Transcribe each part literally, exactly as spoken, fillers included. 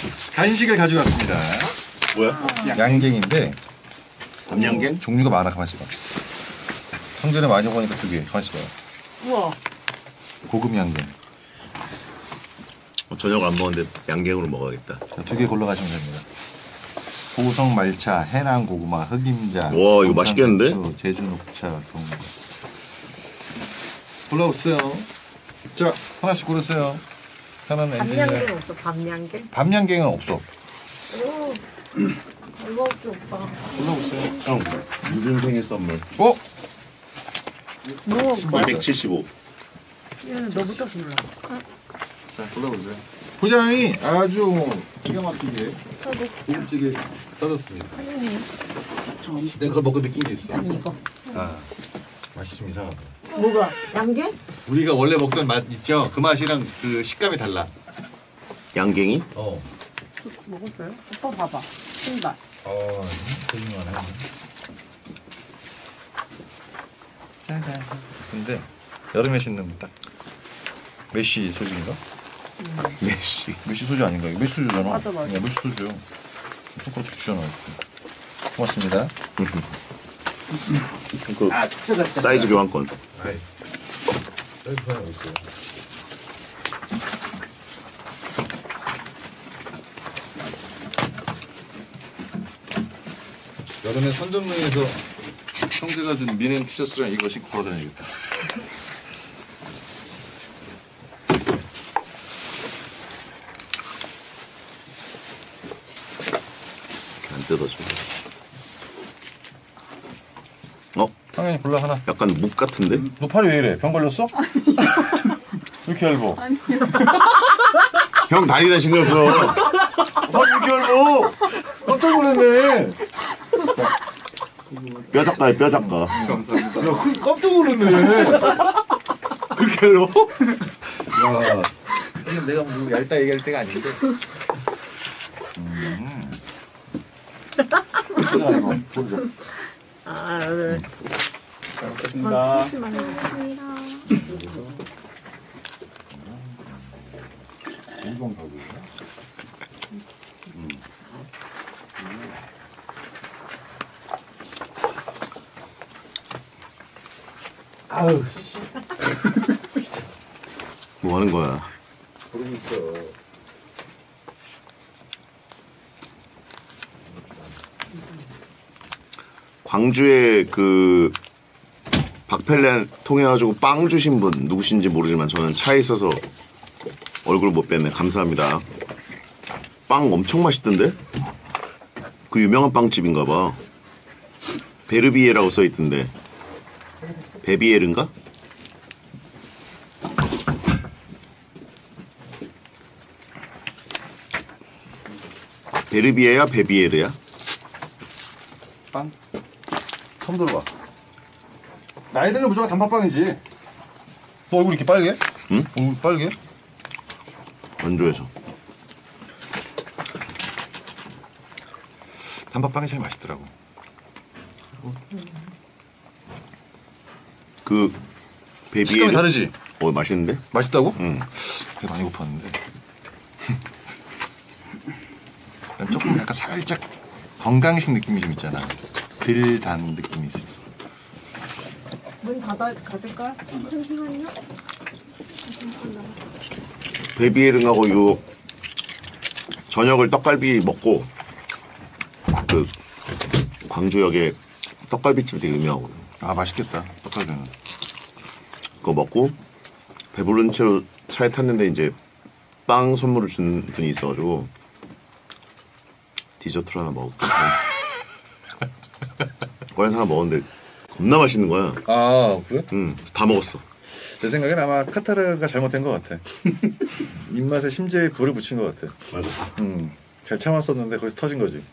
간식을 가져왔습니다. 뭐야? 양갱인데 밤양갱? 종류가 많아. 가만있어 봐. 성전에 많이 먹으니까 두 개. 가만있어 봐요. 우와. 고급 양갱. 어, 저녁 안 먹었는데 양갱으로 먹어야겠다. 두 개 골라가시면 됩니다. 보성 말차, 해남 고구마, 흑임자. 와, 이거 맛있겠는데? 고추, 제주 녹차, 경우. 골라오세요. 자, 하나씩 고르세요. 하나는 밤양갱 없어, 밤양갱? 밤양갱은 없어. 오. 이거 없지, 오빠. 골라오세요. 형, 무슨 생일 선물? 어? 뭐, 뭐? 이백칠십오. 얘는 너부터 골라. 자, 골라보세요. 포장이 아주 기가 막히게 고급지게 떠졌습니다. 내가 그걸 먹고 느낀 게 있어. 아니, 이거. 아, 맛이 좀 이상하다. 뭐가? 양갱? 우리가 원래 먹던 맛 있죠? 그 맛이랑 그 식감이 달라. 양갱이? 어. 먹었어요? 오빠 봐봐. 신발. 어, 거짓말하네. 짜잔. 근데 여름에 신는 딱 메쉬 소주인가? 음. 메시. 메쉬 소주 아닌가? 이거 메쉬 소주잖아. 맞아, 맞아. 야, 메쉬 소주. 손가락 주잖아. 고맙습니다. 그 아, 진짜 잘 사이즈 교환권. 아이. 여기 하고 있어요. 여름에 선전릉에서 형제가 준 미넨 티셔츠랑 이거 신고 걸어다니겠다. 안 뜯어져. 어? 당연히 골라 하나. 약간 묵 같은데? 너 팔이 왜 이래? 병 걸렸어? 왜 이렇게 얇어? 아니요. 형 다리다 신경써. 팔이 왜 이렇게 얇어? 깜짝 놀랐네. 뼈 작가야, 뼈 작가. 감사합니다. 야, 그 깜짝 놀랐네. 그렇게 얇어? 야. 이건 내가 뭐 얇다 얘기할 때가 아닌데. 음. 제가 이거 보자. 아, 네. 잘 먹겠습니다. 조심하세요. 일본 가구예요? 음. 아우 씨. 뭐 하는 거야? 모르겠어. 광주에 그 박펠렌 통해가지고 빵 주신 분 누구신지 모르지만 저는 차에 있어서 얼굴 못 뵀네. 감사합니다. 빵 엄청 맛있던데? 그 유명한 빵집인가 봐. 베르비에라고 써있던데. 베비에르인가? 베르비에야 베비에르야? 빵? 처음 들어봐. 나이 들면 무조건 단팥빵이지. 너 얼굴 이렇게 빨개? 응? 얼굴 빨개? 원조에서. 단팥빵이 제일 맛있더라고. 그 베비에르 식감이 다르지? 어 맛있는데? 맛있다고? 응. 되게 많이 고팠는데. 조금 약간 살짝 건강식 느낌이 좀 있잖아. 덜 단 느낌이 있어. 문 닫아, 닫을까요? 잠시만요. 베비에르하고 요 저녁을 떡갈비 먹고 그 광주역에 떡갈비집이 되게 유명하거든. 아 맛있겠다. 떡갈비는. 그거 먹고 배부른 채로 차에 탔는데 이제 빵 선물을 준 분이 있어가지고 디저트를 하나 먹었고 그걸 하나 먹었는데 겁나 맛있는 거야. 아 그래? 응, 다 먹었어. 내 생각엔 아마 카타르가 잘못된 것 같아. 입맛에 심지에 불을 붙인 것 같아. 맞아. 음, 잘 참았었는데 거기서 터진 거지.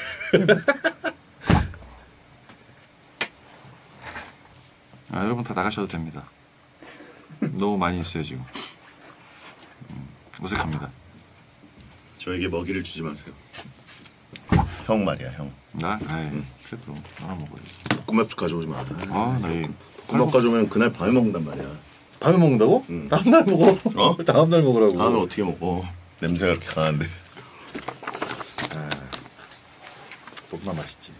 아 여러분 다 나가셔도 됩니다. 너무 많이 있어요 지금. 음, 어색합니다. 저에게 먹이를 주지 마세요. 형 말이야 형. 나? 아이 응. 그래도 하나 먹어야지. 볶음밥 가져오지 마. 아나이 볶음밥 가져오면 그날 밤에 먹는단 말이야. 밤에 먹는다고? 응. 다음날 먹어. 어? 다음날 먹으라고. 다음날 어떻게 먹어? 냄새가 그렇게 강한데. 볶음밥 맛있지.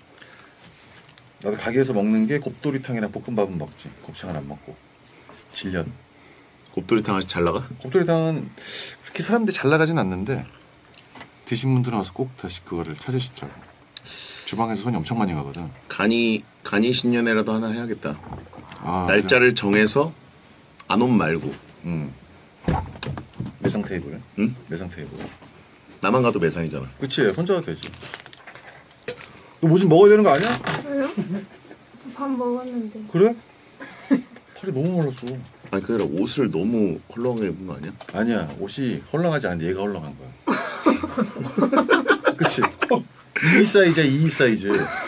나도 가게에서 먹는 게 곱돌이탕이랑 볶음밥은 먹지. 곱창은 안 먹고. 질려. 곱돌이탕 아직 잘 나가? 곱돌이탕은 그렇게 사람들이 잘 나가진 않는데 드신 분들은 와서 꼭 다시 그거를 찾으시더라고. 주방에서 손이 엄청 많이 가거든. 간이 간이 신년회라도 하나 해야겠다. 아, 날짜를 정해서 안 온 말고. 음. 매상 테이블. 응? 매상 테이블. 나만 가도 매상이잖아. 그치, 혼자 가도 되지. 너 뭐 좀 먹어야 되는 거 아니야? 왜요? 저 밥 먹었는데. 그래? 팔이 너무 말랐어. 아니 그게 아니라 옷을 너무 헐렁하게 입은 거 아니야? 아니야, 옷이 헐렁하지 않은데 얘가 헐렁한 거야. 그치? 이 사이즈야, 이 사이즈.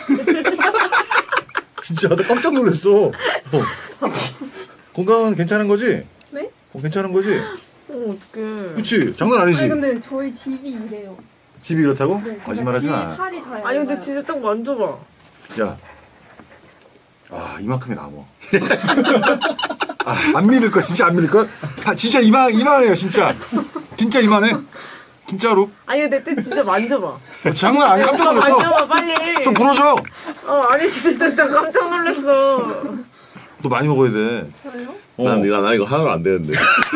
진짜 나 깜짝 놀랐어. 어. 건강은 괜찮은 거지? 네? 어, 괜찮은 거지? 어, 어떡해. 그치? 장난 아니지? 아니 근데 저희 집이 이래요. 집이 그렇다고? 네, 거짓말하지 집 마. 팔이 다 아니 근데 얇아요. 진짜 딱 만져봐. 야, 아 이만큼이 남어. 아, 안 믿을 거 진짜 안 믿을 거. 아, 진짜 이만 이만해요 진짜. 진짜 이만해. 진짜로. 아니 근데 또 진짜 만져봐. 어, 장난 아니야. 깜짝 아, 놀랐어. 만져봐 빨리. 좀 불어줘. 어 아니 진짜 나 깜짝 놀랐어. 너 많이 먹어야 돼. 저요? 어. 난, 나, 나 이거 하나도 안 되는데.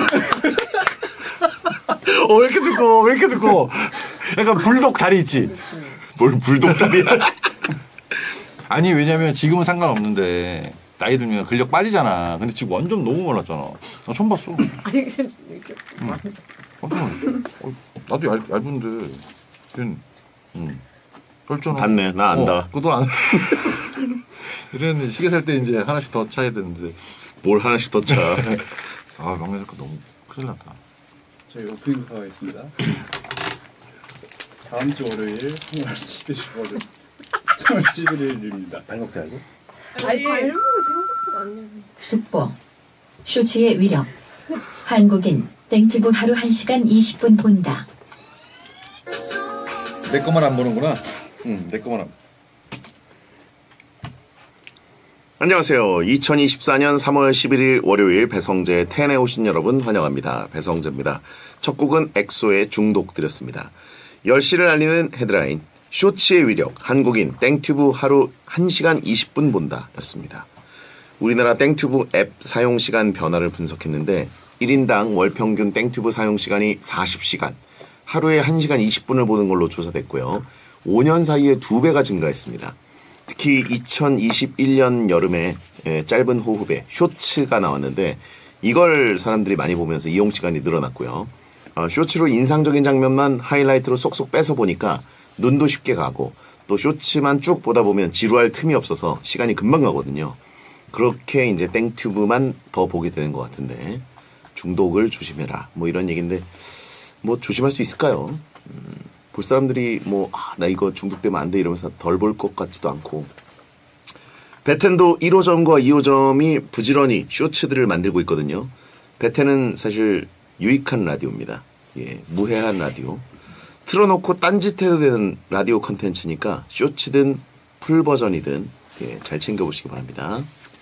어, 왜 이렇게 두꺼워? 왜 이렇게 두꺼워? 약간 불독 다리 있지? 뭘 불독다리야. 아니 왜냐면 지금은 상관없는데 나이 들면 근력 빠지잖아. 근데 지금 완전 너무 말랐잖아. 나 처음 봤어. 아니 진짜 이렇게 응. 깜짝 놀랐어. 어, 나도 얇, 얇은데 걘 응. 혈전은 봤네. 나 안다. 어, 그것도 안 이랬는데 시계 살 때 이제 하나씩 더 차야 되는데 뭘 하나씩 더 차. 아 막내 작가 너무 큰일 났다. 저희 오프닝부터 하겠습니다. 다음 주 월요일 삼월 십일 일 삼월 십일 일입니다. 발목대 알고? 아니 발목이 생각보다 안 얇아요. 숙보 쇼츠의 위력 한국인 땡튜브 하루 한 시간 이십 분 본다. 내 거만 안 보는구나. 응, 내 거만 안. 안녕하세요. 이천이십사년 삼월 십일일 월요일 배성재 텐에 오신 여러분 환영합니다. 배성재입니다. 첫 곡은 엑소의 중독 드렸습니다. 열 시를 알리는 헤드라인 쇼츠의 위력 한국인 땡튜브 하루 한 시간 이십 분 본다 였습니다. 우리나라 땡튜브 앱 사용시간 변화를 분석했는데 일 인당 월 평균 땡튜브 사용시간이 사십 시간, 하루에 한 시간 이십 분을 보는 걸로 조사됐고요. 오 년 사이에 두 배가 증가했습니다. 특히 이천이십일년 여름에 짧은 호흡에 쇼츠가 나왔는데 이걸 사람들이 많이 보면서 이용 시간이 늘어났고요. 어, 쇼츠로 인상적인 장면만 하이라이트로 쏙쏙 빼서 보니까 눈도 쉽게 가고 또 쇼츠만 쭉 보다 보면 지루할 틈이 없어서 시간이 금방 가거든요. 그렇게 이제 땡튜브만 더 보게 되는 것 같은데 중독을 조심해라 뭐 이런 얘기인데 뭐 조심할 수 있을까요? 음, 볼 사람들이 뭐 나 아, 이거 중독되면 안 돼 이러면서 덜 볼 것 같지도 않고 베텐도 일 호점과 이 호점이 부지런히 쇼츠들을 만들고 있거든요. 베텐은 사실 유익한 라디오입니다. 예, 무해한 라디오. 틀어놓고 딴짓해도 되는 라디오 컨텐츠니까 쇼츠든 풀버전이든 예, 잘 챙겨보시기 바랍니다.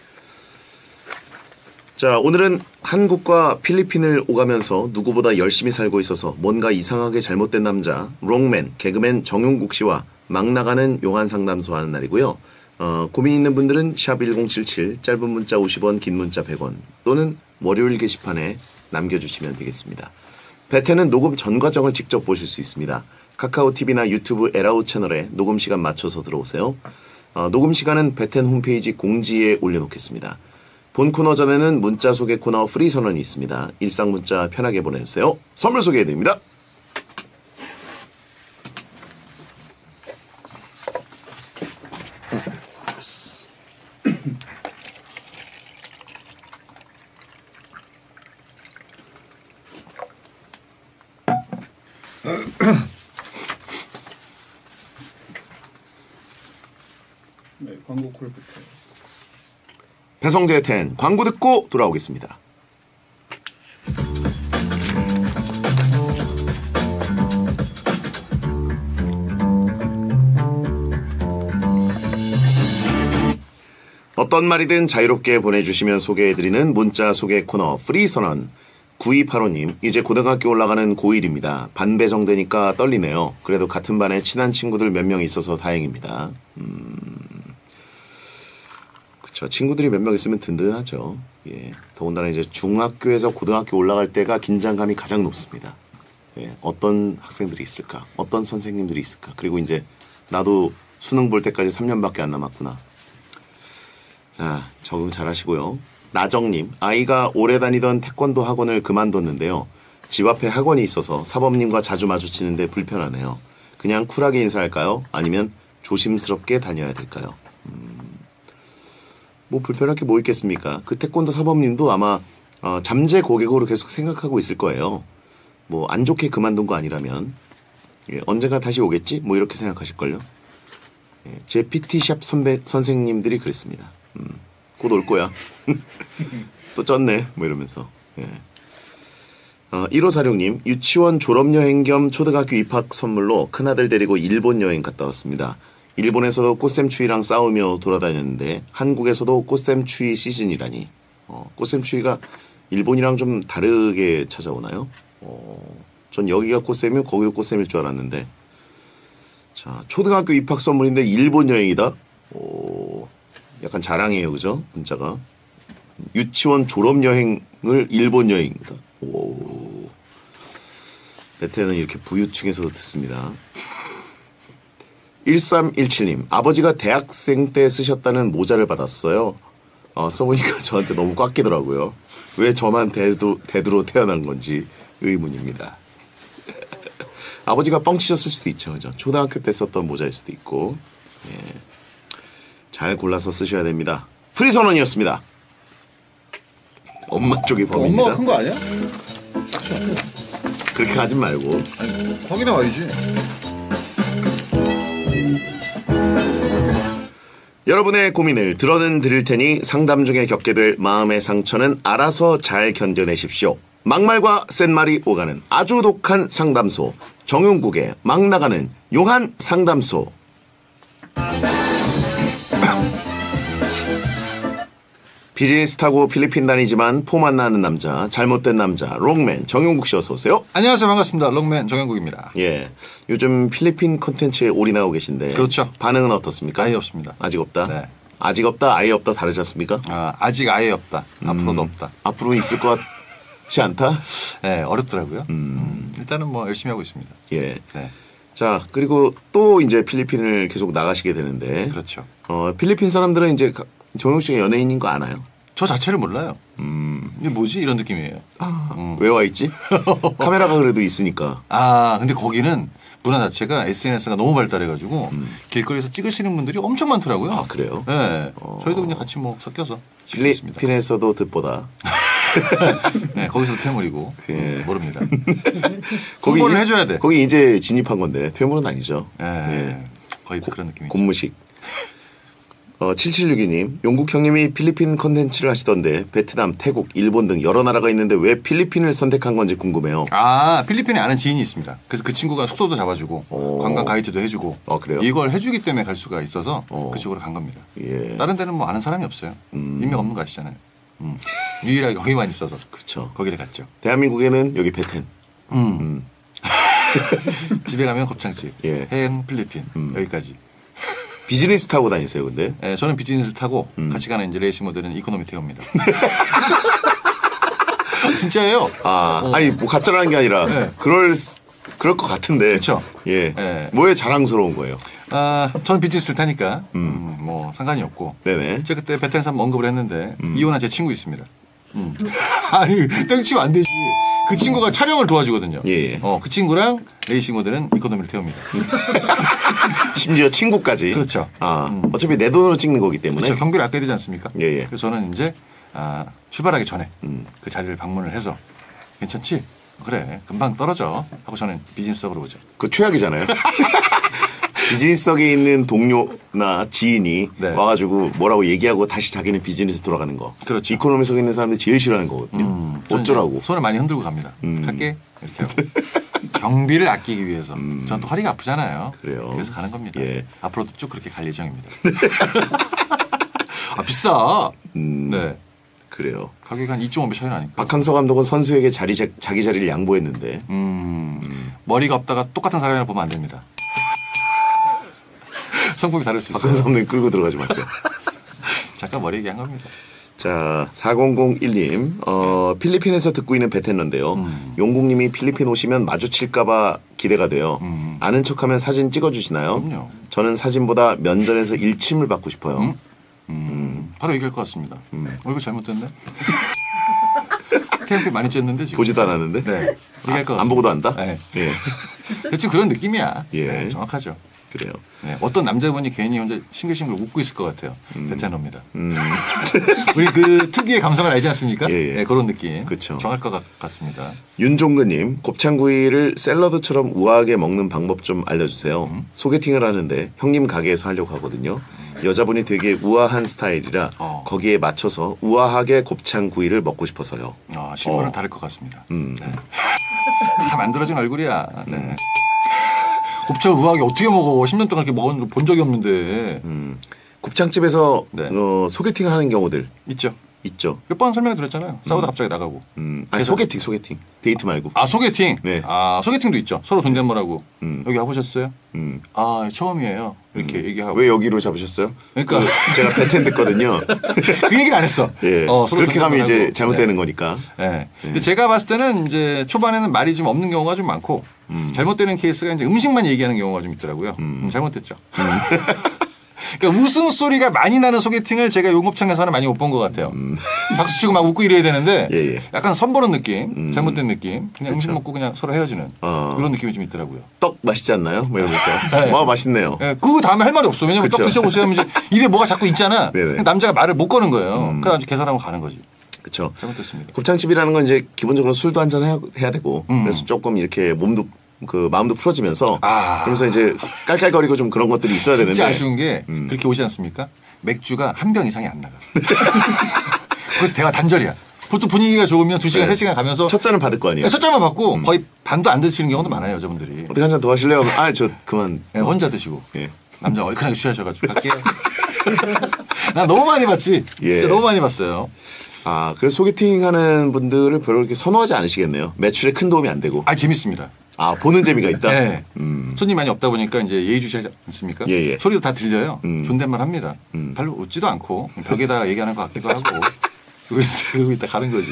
자, 오늘은 한국과 필리핀을 오가면서 누구보다 열심히 살고 있어서 뭔가 이상하게 잘못된 남자 롱맨, 개그맨 정용국 씨와 막 나가는 용한 상담소 하는 날이고요. 어, 고민 있는 분들은 샵 일공칠칠, 짧은 문자 오십 원, 긴 문자 백 원 또는 월요일 게시판에 남겨주시면 되겠습니다. 베텐은 녹음 전 과정을 직접 보실 수 있습니다. 카카오티비나 유튜브 에라우 채널에 녹음 시간 맞춰서 들어오세요. 어, 녹음 시간은 베텐 홈페이지 공지에 올려놓겠습니다. 본 코너 전에는 문자 소개 코너 프리 선언이 있습니다. 일상 문자 편하게 보내주세요. 선물 소개해드립니다. 네, 광고 콜부터. 배성재 텐 광고 듣고 돌아오겠습니다. 어떤 말이든 자유롭게 보내주시면 소개해드리는 문자 소개 코너 프리 선언. 구이팔오님, 이제 고등학교 올라가는 고일입니다. 반 배정되니까 떨리네요. 그래도 같은 반에 친한 친구들 몇 명 있어서 다행입니다. 음, 그쵸. 친구들이 몇 명 있으면 든든하죠. 예. 더군다나 이제 중학교에서 고등학교 올라갈 때가 긴장감이 가장 높습니다. 예. 어떤 학생들이 있을까? 어떤 선생님들이 있을까? 그리고 이제 나도 수능 볼 때까지 삼 년밖에 안 남았구나. 자, 적응 잘 하시고요. 나정님, 아이가 오래 다니던 태권도 학원을 그만뒀는데요. 집 앞에 학원이 있어서 사범님과 자주 마주치는데 불편하네요. 그냥 쿨하게 인사할까요? 아니면 조심스럽게 다녀야 될까요? 음, 뭐 불편할 게 뭐 있겠습니까? 그 태권도 사범님도 아마 어, 잠재 고객으로 계속 생각하고 있을 거예요. 뭐 안 좋게 그만둔 거 아니라면 예, 언젠가 다시 오겠지? 뭐 이렇게 생각하실걸요. 예, 제 피티샵 선배 선생님들이 그랬습니다. 음, 곧 올 거야. 또 쪘네. 뭐 이러면서. 예. 어, 일오사육님, 유치원 졸업여행 겸 초등학교 입학 선물로 큰아들 데리고 일본 여행 갔다 왔습니다. 일본에서도 꽃샘추위랑 싸우며 돌아다녔는데 한국에서도 꽃샘추위 시즌이라니. 어, 꽃샘추위가 일본이랑 좀 다르게 찾아오나요? 어, 전 여기가 꽃샘이면 거기가 꽃샘일 줄 알았는데. 자, 초등학교 입학 선물인데 일본 여행이다? 오, 약간 자랑이에요, 그죠? 문자가. 유치원 졸업여행을 일본 여행이다. 오. 베테는 이렇게 부유층에서도 듣습니다. 일삼일칠님, 아버지가 대학생 때 쓰셨다는 모자를 받았어요. 어, 써보니까 저한테 너무 꽉 끼더라고요. 왜 저만 대두, 대두로 태어난 건지 의문입니다. 아버지가 뻥치셨을 수도 있죠. 그죠? 초등학교 때 썼던 모자일 수도 있고. 예. 잘 골라서 쓰셔야 됩니다. 프리선언이었습니다. 엄마 쪽이 범인이다. 엄마가 큰 거 아니야? 그렇게 하지 말고. 확인해 와야지. 여러분의 고민을 들어는 드릴 테니 상담 중에 겪게 될 마음의 상처는 알아서 잘 견뎌내십시오. 막말과 센말이 오가는 아주 독한 상담소, 정용국의 막 나가는 용한 상담소. 비즈니스 타고 필리핀 다니지만 폼 안 나는 남자, 잘못된 남자, 롱맨 정용국 씨 어서 오세요. 안녕하세요. 반갑습니다. 롱맨 정영국입니다. 예, 요즘 필리핀 콘텐츠에 올인하고 계신데 그렇죠. 반응은 어떻습니까? 아예 없습니다. 아직 없다? 네. 아직 없다, 아예 없다 다르지 않습니까? 아, 아직 아예 없다. 앞으로도 음, 없다. 앞으로는 있을 것 같지 않다? 네, 어렵더라고요. 음. 음, 일단은 뭐 열심히 하고 있습니다. 예. 네, 자, 그리고 또 이제 필리핀을 계속 나가시게 되는데 그렇죠. 어, 필리핀 사람들은 이제 정용 씨가 연예인인 거 아나요? 저 자체를 몰라요. 음. 이게 뭐지? 이런 느낌이에요. 음. 왜 와 있지? 카메라가 그래도 있으니까. 아, 근데 거기는 문화 자체가 에스엔에스가 너무 발달해가지고 음. 길거리에서 찍으시는 분들이 엄청 많더라고요. 아, 그래요? 네. 어. 저희도 그냥 같이 뭐 섞여서 찍고 있습니다. 필리핀에서도 듣보다. 네, 거기서도 퇴물이고. 예. 음, 모릅니다. 거기 홍보를 이제- 해줘야 돼. 거기 이제 진입한 건데 퇴물은 아니죠. 예. 예. 거의 그런 느낌이죠. 곤무식. 어, 칠칠육이님, 용국 형님이 필리핀 컨텐츠를 하시던데 베트남, 태국, 일본 등 여러 나라가 있는데 왜 필리핀을 선택한 건지 궁금해요. 아, 필리핀에 아는 지인이 있습니다. 그래서 그 친구가 숙소도 잡아주고 오. 관광 가이드도 해주고 어, 그래요? 이걸 해주기 때문에 갈 수가 있어서 어. 그쪽으로 간 겁니다. 예. 다른 데는 뭐 아는 사람이 없어요. 음. 인명 없는 거 아시잖아요. 음. 유일하게 거기만 있어서 그렇죠. 거기를 갔죠. 대한민국에는 여기 베텐. 음. 음. 집에 가면 곱창집, 예. 해안 필리핀 음. 여기까지. 비즈니스 타고 다니세요, 근데? 예, 저는 비즈니스를 타고 음. 같이 가는 이제 레이싱 모델은 이코노미 태웁니다. 진짜예요. 아, 어. 아니 뭐 가짜라는 게 아니라 네. 그럴 수- 그럴 것 같은데. 그렇죠. 예. 예. 뭐에 자랑스러운 거예요? 아, 저는 비즈니스를 타니까 음. 음, 뭐 상관이 없고. 네네. 제가 그때 베테랑 한번 언급을 했는데 음. 이혼한 제 친구 있습니다. 음. 아니 땡치면 안 되지. 그 친구가 촬영을 도와주거든요. 예. 어, 그 친구랑 레이싱 모델은 이코노미를 태웁니다. 심지어 친구까지. 그렇죠. 아, 음. 어차피 내 돈으로 찍는 거기 때문에. 그렇죠. 경비를 아껴야 되지 않습니까? 예, 예. 그래서 저는 이제 아, 출발하기 전에 음. 그 자리를 방문을 해서 괜찮지? 그래 금방 떨어져 하고 저는 비즈니스석으로 오죠. 그 최악이잖아요. 비즈니스석에 있는 동료나 지인이 네. 와가지고 뭐라고 얘기하고 다시 자기는 비즈니스 돌아가는 거. 그렇죠. 이코노미석에 있는 사람들이 제일 싫어하는 거거든요. 음, 저는 어쩌라고. 이제 손을 많이 흔들고 갑니다. 음. 갈게 이렇게 하고 경비를 아끼기 위해서. 전 또 허리가 아프잖아요. 그래요. 그래서 가는 겁니다. 예. 앞으로도 쭉 그렇게 갈 예정입니다. 아 비싸. 음. 네. 그래요. 가격이 한 이 점 오 배 차이 나니까. 박항서 감독은 선수에게 자리 자, 자기 자리를 양보했는데. 음, 음. 머리가 없다가 똑같은 사람이라 보면 안 됩니다. 성품이 다를 수 있어요. 박항서 감독님 끌고 들어가지 마세요. 잠깐 머리 얘기한 겁니다. 자, 사공공일 님, 어, 필리핀에서 듣고 있는 베테너인데요. 음. 용국님이 필리핀 오시면 마주칠까봐 기대가 돼요. 음. 아는 척하면 사진 찍어주시나요? 그럼요. 저는 사진보다 면전에서 일침을 받고 싶어요. 음? 음, 바로 얘기할 것 같습니다. 음. 얼굴 잘못됐네? 테이프 많이 쬐는데 지금. 보지도 않았는데? 네. 얘기할 것 같습니다. 안 보고도 안다? 네. 예. 대충 그런 느낌이야. 예. 네, 정확하죠. 그래요. 네, 어떤 남자분이 괜히 혼자 싱글싱글 웃고 있을 것 같아요. 음. 베테너입니다. 음. 우리 그 특유의 감성을 알지 않습니까? 예, 예. 네, 그런 느낌. 그쵸. 정할 것 같, 같습니다. 윤종근님, 곱창구이를 샐러드처럼 우아하게 먹는 방법 좀 알려주세요. 음. 소개팅을 하는데 형님 가게에서 하려고 하거든요. 여자분이 되게 우아한 스타일이라 어. 거기에 맞춰서 우아하게 곱창구이를 먹고 싶어서요. 아, 실물은 어. 다를 것 같습니다. 음. 네. 다 만들어진 얼굴이야. 네. 곱창 우아하게 어떻게 먹어? 십 년 동안 이렇게 먹은 본 적이 없는데. 음. 곱창집에서 네. 어, 소개팅을 하는 경우들 있죠. 있죠. 몇 번 설명해 드렸잖아요. 싸우다 갑자기 나가고. 음. 아니, 그래서- 소개팅, 소개팅. 데이트 말고. 아, 소개팅? 네. 아, 소개팅도 있죠. 서로 존댓말하고. 음. 여기 와보셨어요? 음. 아, 처음이에요. 이렇게 얘기하고. 왜 여기로 잡으셨어요? 그러니까 그 제가 베텐 듣거든요. 그 얘기는 안 했어. 예. 어, 서로 그렇게 가면 이제 존댓말하고. 잘못되는 네. 거니까. 네. 근데 제가 봤을 때는 이제 초반에는 말이 좀 없는 경우가 좀 많고 음. 잘못되는 케이스가 이제 음식만 얘기하는 경우가 좀 있더라고요. 음. 음, 잘못됐죠. 그러니까 웃음소리가 많이 나는 소개팅을 제가 용곱창에서는 많이 못 본 것 같아요. 음. 박수치고 막 웃고 이래야 되는데 예, 예. 약간 선보는 느낌, 음. 잘못된 느낌, 그냥 음식 그쵸. 먹고 그냥 서로 헤어지는 어. 이런 느낌이 좀 있더라고요. 떡 맛있지 않나요? 뭐 이러면서. 네. 와, 맛있네요. 예, 그 다음에 할 말이 없어. 왜냐면 그쵸. 떡 드셔보세요 하면 이제 입에 뭐가 자꾸 있잖아. 네네. 남자가 말을 못 거는 거예요. 음. 그래서 계산하고 가는 거지. 그렇죠. 잘못됐습니다. 곱창집이라는 건 이제 기본적으로 술도 한잔 해야, 해야 되고 음. 그래서 조금 이렇게 몸도 그 마음도 풀어지면서 아. 그러면서 이제 깔깔거리고 좀 그런 것들이 있어야 되는데 진짜 아쉬운 게 음. 그렇게 오지 않습니까? 맥주가 한 병 이상이 안 나가. 그래서 대화 단절이야. 보통 분위기가 좋으면 두 시간, 네. 세 시간 가면서 첫 잔은 받을 거 아니에요. 첫 잔만 받고 거의 반도 안 드시는 경우도 많아요, 여자분들이. 어떻게 한 잔 더 하실래요? 아, 저 그만. 네, 혼자 드시고. 예. 남자 얼큰하게 취하셔가지고 갈게요. 나 너무 많이 봤지. 예. 진짜 너무 많이 봤어요. 아, 그래서 소개팅 하는 분들을 별로 이렇게 선호하지 않으시겠네요. 매출에 큰 도움이 안 되고. 아, 재밌습니다. 아, 보는 재미가 있다? 네. 음. 손님 많이 없다 보니까 이제 예의주시하지 않습니까? 예, 예. 소리도 다 들려요. 음. 존댓말 합니다. 음. 별로 웃지도 않고 벽에다가 얘기하는 것 같기도 하고 그러고 있- 그러고 있다 가는 거지.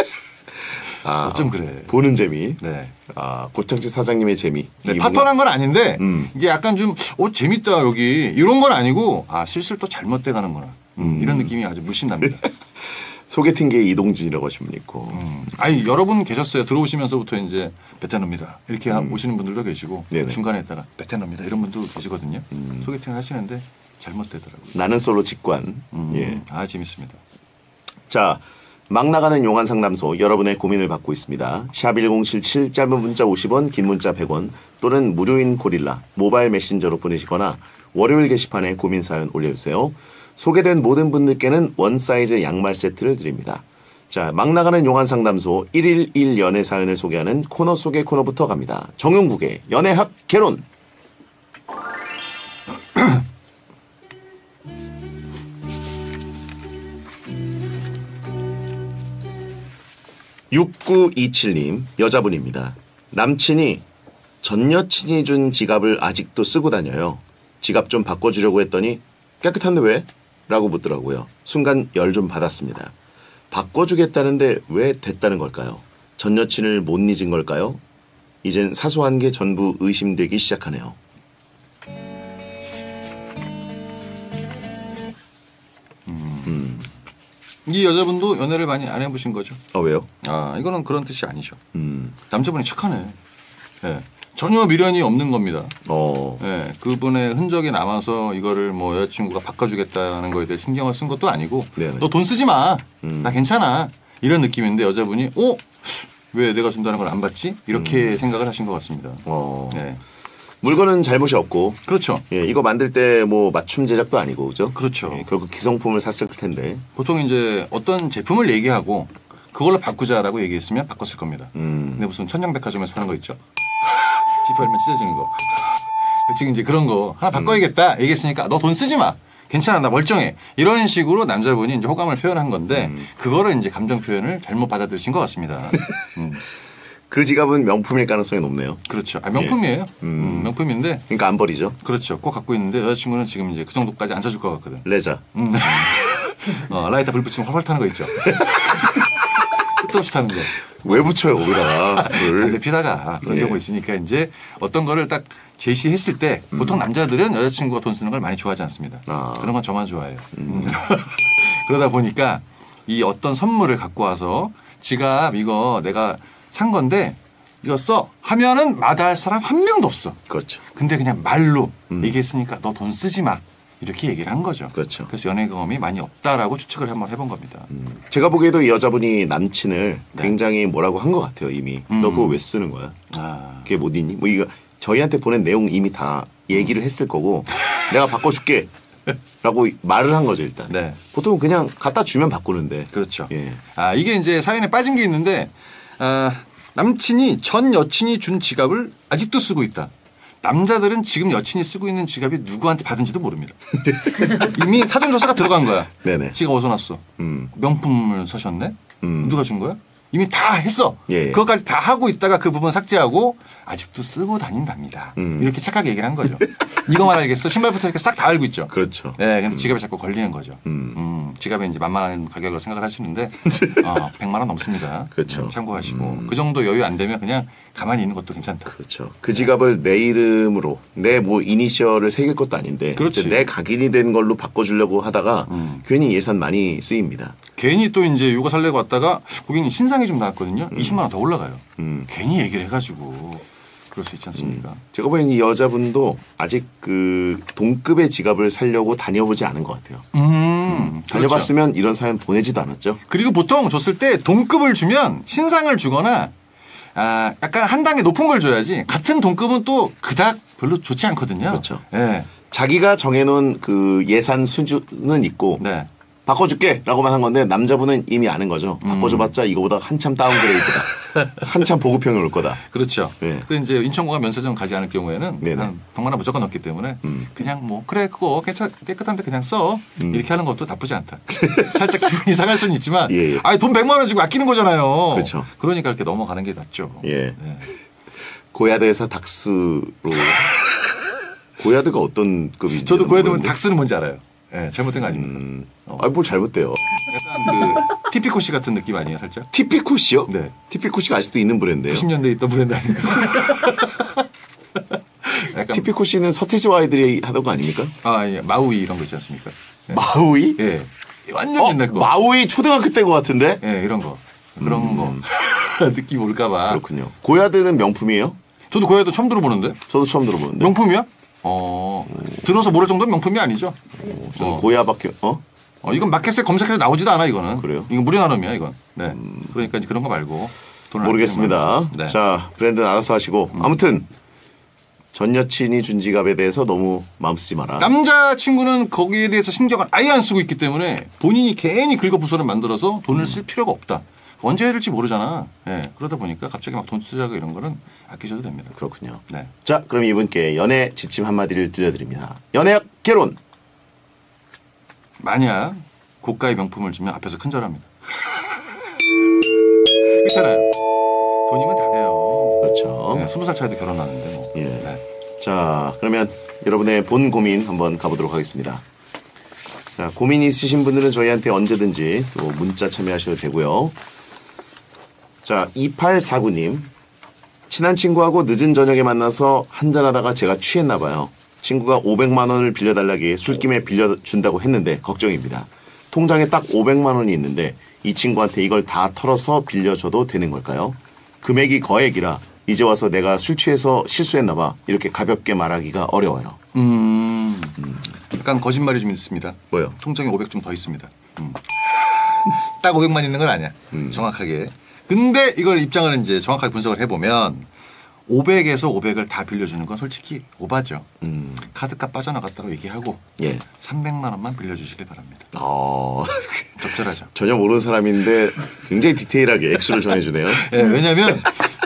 아, 어쩜 그래. 보는 재미. 네. 아, 곱창집 사장님의 재미. 네, 이 파토난 건 아닌데 음. 이게 약간 좀 어, 재밌다 여기 이런 건 아니고 아 실실 또 잘못돼 가는구나. 음, 이런 느낌이 아주 물씬 납니다. 소개팅계 이동진이라고 하시면 있고. 음. 아니 여러분 계셨어요. 들어오시면서부터 이제 베테너입니다. 이렇게 오시는 분들도 계시고 음. 네네. 중간에 있다가 베테너입니다. 이런 분도 계시거든요. 소개팅을 하시는데 잘못되더라고요. 나는 솔로 직관. 음, 예. 아 재밌습니다. 자, 막 나가는 용한 상담소 여러분의 고민을 받고 있습니다. 샵 일공칠칠 짧은 문자 오십 원, 긴 문자 백 원 또는 무료인 고릴라 모바일 메신저로 보내시거나 월요일 게시판에 고민 사연 올려주세요. 소개된 모든 분들께는 원 사이즈 양말 세트를 드립니다. 자, 막 나가는 용한 상담소 일일일 연애 사연을 소개하는 코너 속의 코너부터 갑니다. 정용국의 연애학 개론. 육구이칠 님 여자분입니다. 남친이 전 여친이 준 지갑을 아직도 쓰고 다녀요. 지갑 좀 바꿔주려고 했더니 깨끗한데 왜? 라고 묻더라고요. 순간 열 좀 받았습니다. 바꿔주겠다는데 왜 됐다는 걸까요? 전 여친을 못 잊은 걸까요? 이젠 사소한 게 전부 의심되기 시작하네요. 이 여자분도 연애를 많이 안 해보신 거죠? 어, 왜요? 아 이거는 그런 뜻이 아니죠. 음, 남자분이 착하네. 예. 전혀 미련이 없는 겁니다. 어, 예, 그분의 흔적이 남아서 이거를 뭐 여자친구가 바꿔주겠다는 거에 대해 신경을 쓴 것도 아니고 네네. 너 돈 쓰지 마. 음. 나 괜찮아. 이런 느낌인데 여자분이 어? 왜 내가 준다는 걸 안 받지? 이렇게 생각을 하신 것 같습니다. 어. 네. 물건은 잘못이 없고, 그렇죠. 예, 이거 만들 때 뭐 맞춤 제작도 아니고, 그죠? 그렇죠. 예, 결국 기성품을 샀을 텐데. 보통 이제 어떤 제품을 얘기하고 그걸로 바꾸자라고 얘기했으면 바꿨을 겁니다. 음, 근데 무슨 천냥백화점에서 파는 거 있죠? 지퍼 열면 찢어지는 거. 지금 이제 그런 거 하나 바꿔야겠다 얘기했으니까 너 돈 쓰지 마. 괜찮아 나 멀쩡해 이런 식으로 남자분이 이제 호감을 표현한 건데 음. 그거를 이제 감정 표현을 잘못 받아들이신 것 같습니다. 음. 그 지갑은 명품일 가능성이 높네요. 그렇죠. 아, 명품이에요. 예. 음. 음, 명품인데 그러니까 안 버리죠. 그렇죠. 꼭 갖고 있는데 여자친구는 지금 이제 그 정도까지 안 사줄 것 같거든. 레자. 음. 어, 라이터 불 붙이면 활활 타는 거 있죠. 끝도 없이 타는 거. 왜 붙여요 거기다가 담배 불. 피다가 그런 예. 경우가 있으니까 이제 어떤 거를 딱 제시했을 때 보통 남자들은 여자친구가 돈 쓰는 걸 많이 좋아하지 않습니다. 아. 그런 건 저만 좋아해요. 음. 그러다 보니까 이 어떤 선물을 갖고 와서 지갑 이거 내가 산 건데 이거 써 하면은 마다할 사람 한 명도 없어. 그렇죠. 근데 그냥 말로 음. 얘기했으니까 너 돈 쓰지 마. 이렇게 얘기를 한 거죠. 그렇죠. 그래서 연애 경험이 많이 없다라고 추측을 한번 해본 겁니다. 제가 보기에도 이 여자분이 남친을 네. 굉장히 뭐라고 한 것 같아요 이미. 음. 너 그거 왜 쓰는 거야? 아, 그게 못 있니? 뭐 이거 저희한테 보낸 내용 이미 다 얘기를 했을 거고 내가 바꿔줄게 라고 말을 한 거죠 일단. 네. 보통 그냥 갖다 주면 바꾸는데. 그렇죠. 예. 아, 이게 이제 사연에 빠진 게 있는데, 아, 남친이 전 여친이 준 지갑을 아직도 쓰고 있다. 남자들은 지금 여친이 쓰고 있는 지갑이 누구한테 받은지도 모릅니다. 이미 사전조사가 들어간 거야. 네네. 지갑 어디서 났어? 음. 명품을 사셨네? 음. 누가 준 거야? 이미 다 했어. 예, 예. 그것까지 다 하고 있다가 그 부분 삭제하고 아직도 쓰고 다닌답니다. 음. 이렇게 착하게 얘기를 한 거죠. 이거만 알겠어. 신발부터 이렇게 싹 다 알고 있죠. 그렇죠. 네, 근데 지갑에 자꾸 걸리는 거죠. 음. 음, 지갑에 이제 만만한 가격으로 생각을 하시는데, 어, 백만 원 넘습니다. 그렇죠. 음, 참고하시고. 음. 그 정도 여유 안 되면 그냥 가만히 있는 것도 괜찮다. 그렇죠. 그 지갑을 내 이름으로 내 뭐 이니셜을 새길 것도 아닌데 그렇지. 내 각인이 된 걸로 바꿔주려고 하다가 음. 괜히 예산 많이 쓰입니다. 괜히 또 이제 이거 살려고 왔다가 고객님 신상이 좀 나왔거든요. 이십만 원 더 올라가요. 음. 괜히 얘기를 해가지고 그럴 수 있지 않습니까? 제가 보기엔 이 여자분도 아직 그 동급의 지갑을 사려고 다녀보지 않은 것 같아요. 음, 그렇죠. 다녀봤으면 이런 사연 보내지도 않았죠. 그리고 보통 줬을 때 동급을 주면 신상을 주거나 아, 약간 한 단계 높은 걸 줘야지 같은 동급은 또 그닥 별로 좋지 않거든요. 그렇죠. 네. 자기가 정해놓은 그 예산 수준은 있고 네. 바꿔줄게 라고만 한 건데 남자분은 이미 아는 거죠. 음. 바꿔줘봤자 이거보다 한참 다운그레이드다. 한참 보급형이 올 거다. 그렇죠. 네. 그 이제 인천공항 면세점 가지 않을 경우에는 네네. 한 백만 원 무조건 넣기 때문에 음. 그냥 뭐 그래 그거 괜찮 깨끗한데 그냥 써 음. 이렇게 하는 것도 나쁘지 않다. 살짝 기분 이상할 수는 있지만 예, 예. 아니 돈 백만 원 주고 아끼는 거잖아요. 그렇죠. 그러니까 이렇게 넘어가는 게 낫죠. 예. 네. 고야드에서 닥스로 고야드가 어떤 급인지 저도 고해두면 닥스는 뭔지 알아요. 예, 잘못된 거 아닙니까? 음. 어. 아뭘 잘못돼요. 약간 그 티피코시 같은 느낌 아니에요, 살짝? 티피코시요? 네. 티피코시가 아직도 있는 브랜드예요. 구십 년대에 있던 브랜드 아닌가? 약간 티피코시는 서태지와 아이들이 하던 거 아닙니까? 아, 예, 마우이 이런 거 있지 않습니까? 예. 마우이? 예. 완전 어, 옛날 거. 마우이 초등학교 때인 것 같은데? 예, 이런 거. 그런 거. 느낌 올까봐. 그렇군요. 고야드는 명품이에요? 저도 고해도 처음 들어보는데? 저도 처음 들어보는데. 명품이야? 어. 들어서 모를 정도는 명품이 아니죠. 저는 어. 고야밖에 어? 어, 이건 마켓에 검색해서 나오지도 않아, 이거는. 그래요? 이건 무료 나눔이야, 이건. 네. 그러니까 이제 그런 거 말고. 돈을 모르겠습니다. 아끼는 거. 네. 자, 브랜드는 알아서 하시고. 아무튼 전 여친이 준 지갑에 대해서 너무 마음 쓰지 마라. 남자친구는 거기에 대해서 신경을 아예 안 쓰고 있기 때문에 본인이 괜히 긁어부서를 만들어서 돈을 쓸 필요가 없다. 언제 해야 될지 모르잖아. 예. 그러다 보니까 갑자기 막 돈 쓰자고 이런 거는 아끼셔도 됩니다. 그렇군요. 네. 자, 그럼 이분께 연애 지침 한마디를 들려드립니다. 연애학 개론. 만약 고가의 명품을 주면 앞에서 큰절합니다. 그렇잖아요. 돈이면 다 돼요. 그렇죠. 네, 스무 살 차이도 결혼하는데 뭐. 예. 네. 자, 그러면 여러분의 본 고민 한번 가보도록 하겠습니다. 자, 고민 있으신 분들은 저희한테 언제든지 또 문자 참여하셔도 되고요. 자, 이팔사구 님. 친한 친구하고 늦은 저녁에 만나서 한잔하다가 제가 취했나 봐요. 친구가 오백만 원을 빌려달라기에 술김에 빌려준다고 했는데 걱정입니다. 통장에 딱 오백만 원이 있는데 이 친구한테 이걸 다 털어서 빌려줘도 되는 걸까요? 금액이 거액이라 이제 와서 내가 술 취해서 실수했나 봐. 이렇게 가볍게 말하기가 어려워요. 음, 약간 거짓말이 좀 있습니다. 뭐요? 통장에 오백 좀 더 있습니다. 음. 딱 오백만 있는 건 아니야. 음. 정확하게. 근데 이걸 입장을 이제 정확하게 분석을 해보면 오백에서 오백을 다 빌려주는 건 솔직히 오바죠. 음. 카드값 빠져나갔다고 얘기하고 예. 삼백만 원만 빌려주시길 바랍니다. 어, 적절하죠. 전혀 모르는 사람인데 굉장히 디테일하게 액수를 전해주네요. 예, 왜냐면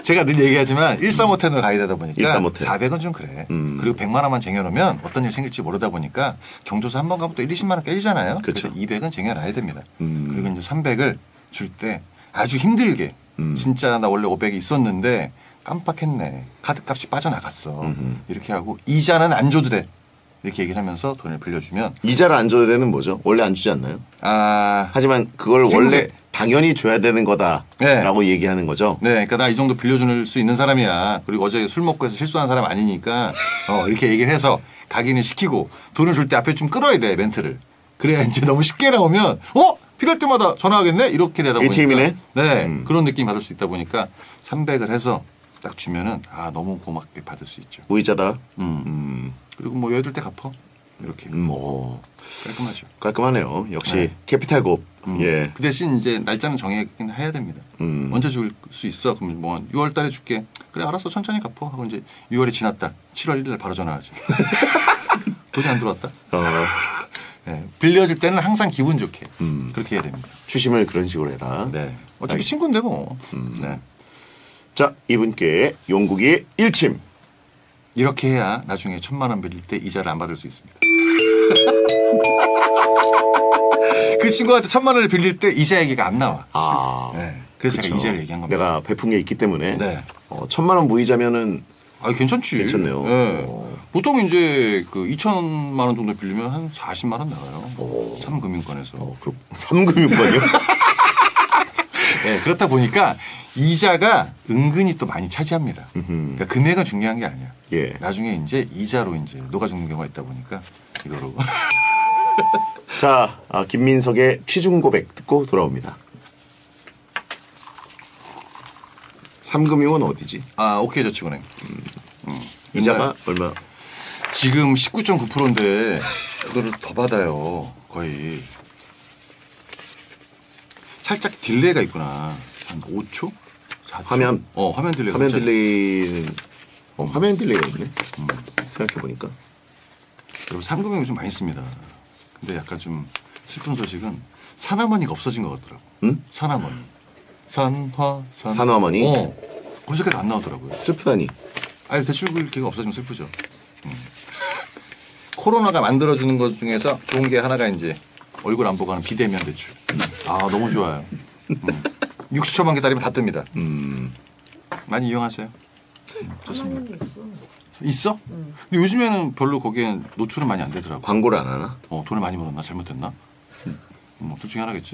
제가 늘 얘기하지만 일삼오텐으로 가야 되다 보니까 일삼오텐. 사백은 좀 그래. 음. 그리고 백만 원만 쟁여놓으면 어떤 일 생길지 모르다 보니까 경조사 한 번 가면 또 일, 이십만 원 깨지잖아요. 그쵸. 그래서 이백은 쟁여놔야 됩니다. 음. 그리고 이제 삼백을 줄 때 아주 힘들게 음. 진짜 나 원래 오백이 있었는데 깜빡했네. 카드값이 빠져나갔어. 음흠. 이렇게 하고 이자는 안 줘도 돼. 이렇게 얘기를 하면서 돈을 빌려주면 이자를 안 줘야 되는 뭐죠? 원래 안 주지 않나요? 아 하지만 그걸 생색. 원래 당연히 줘야 되는 거다라고 네. 얘기하는 거죠. 네, 그러니까 나 이 정도 빌려줄 수 있는 사람이야. 그리고 어제 술 먹고 해서 실수한 사람 아니니까 어, 이렇게 얘기를 해서 각인을 시키고 돈을 줄 때 앞에 좀 끌어야 돼 멘트를. 그래야 이제 너무 쉽게 나오면 어 필요할 때마다 전화하겠네 이렇게 되다 보니까 에이티엠이네? 네 음. 그런 느낌 받을 수 있다 보니까 삼백을 해서 딱 주면은 아 너무 고맙게 받을 수 있죠. 무이자다. 음. 음, 그리고 뭐 여덟 때 갚어 이렇게 음, 뭐 깔끔하죠. 깔끔하네요. 역시 네. 캐피탈곱. 음. 예. 그 대신 이제 날짜는 정해긴 해야 됩니다. 음. 언제 줄 수 있어? 그럼 뭐 유월 달에 줄게. 그래 알았어 천천히 갚어. 하고 이제 유월이 지났다. 칠월 일일 날 바로 전화하지. 돈이 안 들어왔다. 어, 네. 빌려줄 때는 항상 기분 좋게 음. 그렇게 해야 됩니다. 추심을 그런 식으로 해라. 네. 어차피 알겠- 친구인데 뭐. 음. 네. 자, 이분께 용국이의 일침. 이렇게 해야 나중에 천만 원 빌릴 때 이자를 안 받을 수 있습니다. 그 친구한테 천만 원을 빌릴 때 이자 얘기가 안 나와. 아. 네. 그래서 그쵸. 제가 이자를 얘기한 겁니다. 내가 베푼 게 있기 때문에. 네. 어, 천만 원 무이자면은 아, 괜찮지. 괜찮네요. 네. 어. 보통 이제 그 이천만 원 정도 빌리면 한 사십만 원 나가요. 오. 삼금융권에서. 어, 그럼 삼금융권이요? 네, 그렇다 보니까 이자가 은근히 또 많이 차지합니다. 음흠. 그러니까 금액은 중요한 게 아니야. 예. 나중에 이제 이자로 이제 녹아 죽는 경우가 있다 보니까 이거로. 자, 아, 김민석의 취중 고백 듣고 돌아옵니다. 삼금융은 어디지? 아, 오케이 저축은행. 음. 이자가 얼마? 지금 십구 점 구 퍼센트인데 그거를 더 받아요. 거의. 살짝 딜레이가 있구나. 한 오 초? 사 초? 화면? 어, 화면 딜레이. 화면 딜레이는 어, 화면 딜레이가 있네. 생각해 보니까. 그리고 삼금융 요즘 많이 씁니다. 근데 약간 좀 슬픈 소식은 산화머니가 없어진 것 같더라고. 응? 산화머니. 산화, 산. 산화머니? 어. 검색해도 안 나오더라고요. 슬프다니. 아니, 대출기가 없어지면 슬프죠. 음. 코로나가 만들어주는 것 중에서 좋은 게 하나가 이제 얼굴 안 보고 하는 비대면 대출. 아, 너무 좋아요. 음. 육십 초만 기다리면 다 뜹니다. 음. 많이 이용하세요. 음, 좋습니다. 하나는 있어. 있어? 근데 요즘에는 별로 거기엔 노출은 많이 안 되더라고. 광고를 안 하나? 어, 돈을 많이 벌었나? 잘못됐나? 뭐, 둘 중에 하나겠지?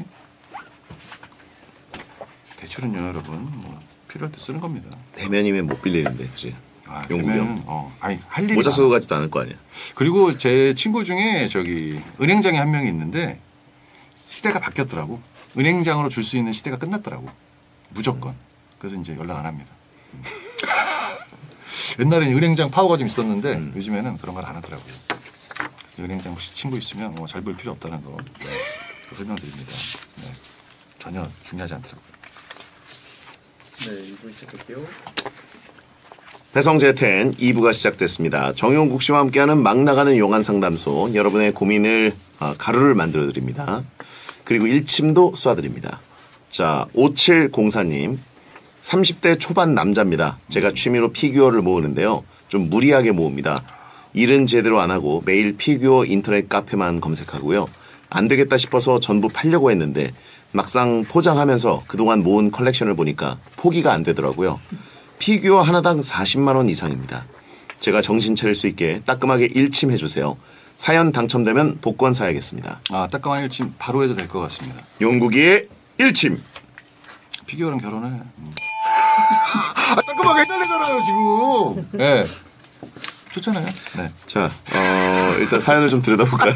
대출은요, 여러분, 뭐, 필요할 때 쓰는 겁니다. 대면이면 못 빌리는데, 그지? 아, 용국이 형. 그러면, 어, 아니, 할 일이 모자 많아. 쓰고 가지도 않을 거 아니야. 그리고 제 친구 중에 저기, 은행장에 한 명이 있는데, 시대가 바뀌었더라고. 은행장으로 줄 수 있는 시대가 끝났더라고. 무조건. 그래서 이제 연락 안 합니다. 음. 옛날에는 은행장 파워가 좀 있었는데, 음. 요즘에는 그런 걸 안 하더라고요. 그래서 은행장 혹시 친구 있으면 뭐 잘 볼 필요 없다는 거 네, 설명드립니다. 네. 전혀 중요하지 않더라고요. 네, 이 부 시작할게요. 배성재 텐 이 부가 시작됐습니다. 정용국 씨와 함께하는 막 나가는 용한 상담소, 여러분의 고민을 아, 가루를 만들어 드립니다. 그리고 일침도 쏴드립니다. 자, 오칠공사님, 삼십 대 초반 남자입니다. 제가 취미로 피규어를 모으는데요. 좀 무리하게 모읍니다. 일은 제대로 안 하고 매일 피규어 인터넷 카페만 검색하고요. 안 되겠다 싶어서 전부 팔려고 했는데 막상 포장하면서 그동안 모은 컬렉션을 보니까 포기가 안 되더라고요. 피규어 하나당 사십만 원 이상입니다. 제가 정신 차릴 수 있게 따끔하게 일침해주세요. 사연 당첨되면 복권 사야겠습니다. 아, 따끔한 일침 바로 해도 될 것 같습니다. 용국이의 일침. 피규어랑 결혼해. 음. 아, 따끔하게 해달래잖아요, 지금. 네. 좋잖아요. 네. 자, 어, 일단 사연을 좀 들여다볼까요?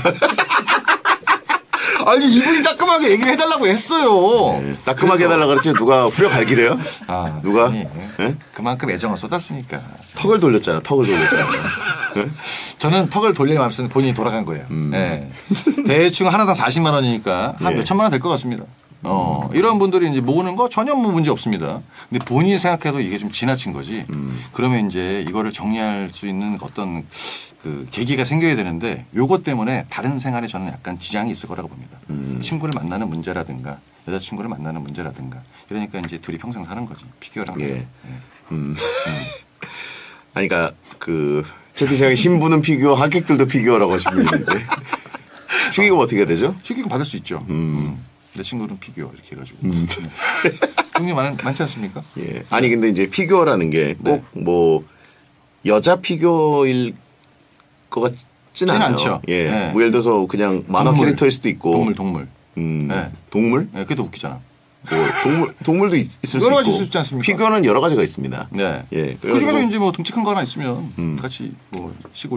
아니, 이분이 따끔하게 얘기를 해달라고 했어요. 네, 따끔하게 그래서- 해달라 그랬지 누가 후려 갈기래요? 아, 누가? 아니, 예? 그만큼 애정을 쏟았으니까. 턱을 돌렸잖아, 턱을 돌렸잖아. 저는 턱을 돌릴 마음쓰는 본인이 돌아간 거예요. 음. 네. 대충 하나당 사십만 원이니까 한 예. 몇천만 원 될 것 같습니다. 어, 이런 분들이 이제 모으는 거 전혀 뭐 문제 없습니다. 근데 본인이 생각해도 이게 좀 지나친 거지. 음. 그러면 이제 이거를 정리할 수 있는 어떤 그 계기가 생겨야 되는데 요것 때문에 다른 생활에 저는 약간 지장이 있을 거라고 봅니다. 음. 친구를 만나는 문제라든가 여자친구를 만나는 문제라든가 이러니까 이제 둘이 평생 사는 거지. 피규어랑. 예. 예. 음. 아니, 그러니까 그 채팅창에 신부는 피규어, 하객들도 피규어라고 하시는 분이 있는데 축의금 어떻게 해야 되죠? 축의금 받을 수 있죠. 음. 음. 내 친구는 피규어 이렇게 해가지고. 음. 형님 많, 많지 않습니까? 예. 아니 근데 이제 피규어라는 게 꼭 네. 뭐 여자 피규어일 것 같지는 찌는 않아요. 않죠. 예. 네. 뭐 예를 들어서 그냥 만화 동물. 캐릭터일 수도 있고. 동물 동물. 음. 네. 동물? 네, 그게 더 웃기잖아. 뭐 동물 동물도 있, 있을 수 여러 있고. 가지 있을 수 있지 않습니까? 피규어는 여러 가지가 있습니다. 네. 예. 그 중에서 그래가지고- 이제 뭐 등치 큰 거 하나 있으면 음. 같이 뭐 시골.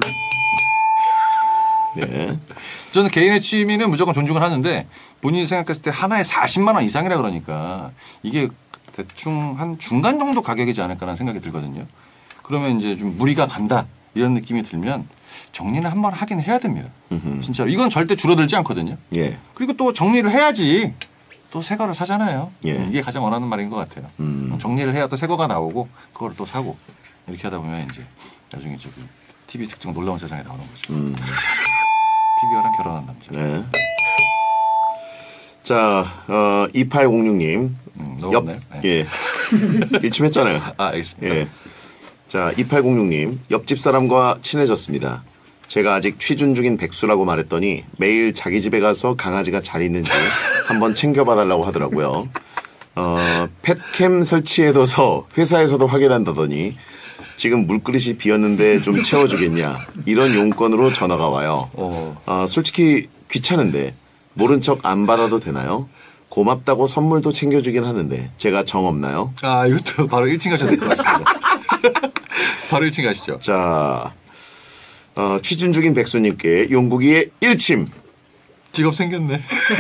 예. 저는 개인의 취미는 무조건 존중을 하는데 본인이 생각했을 때 하나에 사십만 원 이상이라 그러니까 이게 대충 한 중간 정도 가격이지 않을까라는 생각이 들거든요. 그러면 이제 좀 무리가 간다 이런 느낌이 들면 정리는 한번 하긴 해야 됩니다. 음흠. 진짜로 이건 절대 줄어들지 않거든요. 예. 그리고 또 정리를 해야지 또 새 거를 사잖아요. 예. 이게 가장 원하는 말인 것 같아요. 음. 정리를 해야 또 새 거가 나오고 그걸 또 사고 이렇게 하다 보면 이제 나중에 저기 티비 특징 놀라운 세상에 나오는 거죠. 음. 피규어랑 결혼한 남자. 네. 자, 어, 이팔공육 님. 음, 넘어갔나요? 네. 예. 일침했잖아요. 아, 알겠습니다. 예. 자, 이팔공육 님. 옆집 사람과 친해졌습니다. 제가 아직 취준 중인 백수라고 말했더니 매일 자기 집에 가서 강아지가 잘 있는지 한번 챙겨봐 달라고 하더라고요. 어, 펫캠 설치해둬서 회사에서도 확인한다더니 지금 물그릇이 비었는데 좀 채워주겠냐 이런 용건으로 전화가 와요. 어. 아, 솔직히 귀찮은데 모른 척 안 받아도 되나요? 고맙다고 선물도 챙겨주긴 하는데 제가 정 없나요? 아, 이것도 바로 일 층 가셔야 될 것 같습니다. 바로 일 층 가시죠. 자, 어, 취준 중인 백수님께 용국이의 일침. 직업 생겼네.